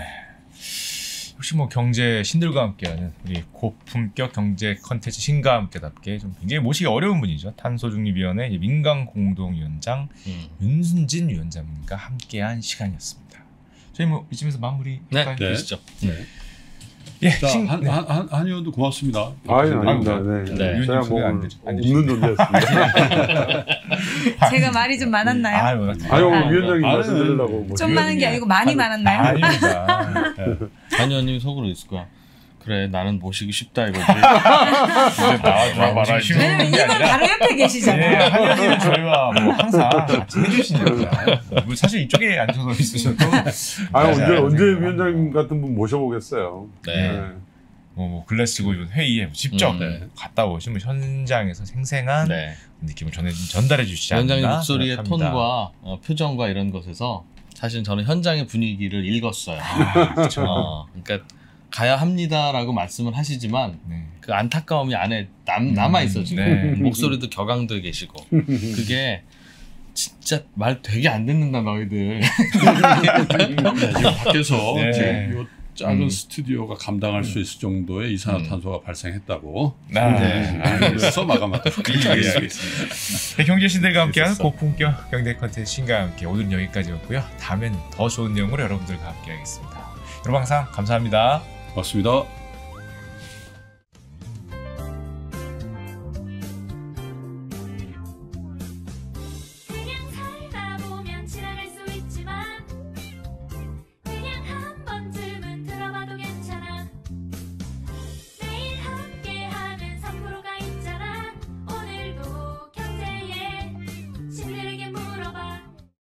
혹시 뭐 경제 신들과 함께하는 우리 고품격 경제 컨텐츠 신과 함께답게 좀 굉장히 모시기 어려운 분이죠. 탄소중립위원회 민간공동위원장 음. 윤순진 위원장님과 함께한 시간이었습니다. 저희 뭐 이쯤에서 마무리 네, 할까요? 네. 되시죠. 네. 예, 자, 신- 한, 네. 한, 한, 한 의원도 고맙습니다. 아니 아닙니다. 아이고, 네. 네. 제가 소개 뭐 안 되죠. 안 없는 존재였습니다. 제가 말이 좀 많았나요? 아유, 아유 아. 위원장님 아니, 말씀드리려고 뭐 좀 많은 게 아니고 많이 많았나요? 아닙니다. 한 의원님 속으로 있을 거야. 그래 나는 모시기 쉽다 이거지. 이제 나와주라 말아. 왜냐면 이분 바로 옆에 예, 계시잖아요. 한현님은 저희와 뭐 항상 같이 해주시니까 뭐 사실 이쪽에 앉아서 있으셔도 아 언제 네, 언제 네. 위원장님 같은 분 모셔보겠어요. 네. 뭐, 뭐 글래스고 이번 회의에 직접 음, 네. 갔다 오시면 현장에서 생생한 네. 느낌을 전해 전달해 주시지 않나 위원장님 목소리의 생각합니다. 톤과 어, 표정과 이런 것에서 사실 저는 현장의 분위기를 읽었어요. 아, 그렇죠. 어, 그러니까 가야 합니다라고 말씀을 하시지만 네. 그 안타까움이 안에 남, 남아 있어 지금. 네. 목소리도 격앙돼 계시고 그게 진짜 말 되게 안 듣는다 너희들. 지금 밖에서 네. 지금 요 작은 음. 스튜디오가 감당할 수 있을 정도의 이산화탄소가 발생했다고 아, 네. 그래서 마감하도록 하겠습니다. 네, 경제신들과 함께하는 재밌었어. 고품격 경제 컨텐츠 신과 함께 오늘은 여기까지였고요. 다음엔 더 좋은 내용으로 여러분들과 함께하겠습니다. 여러분 항상 감사합니다. 고맙습니다.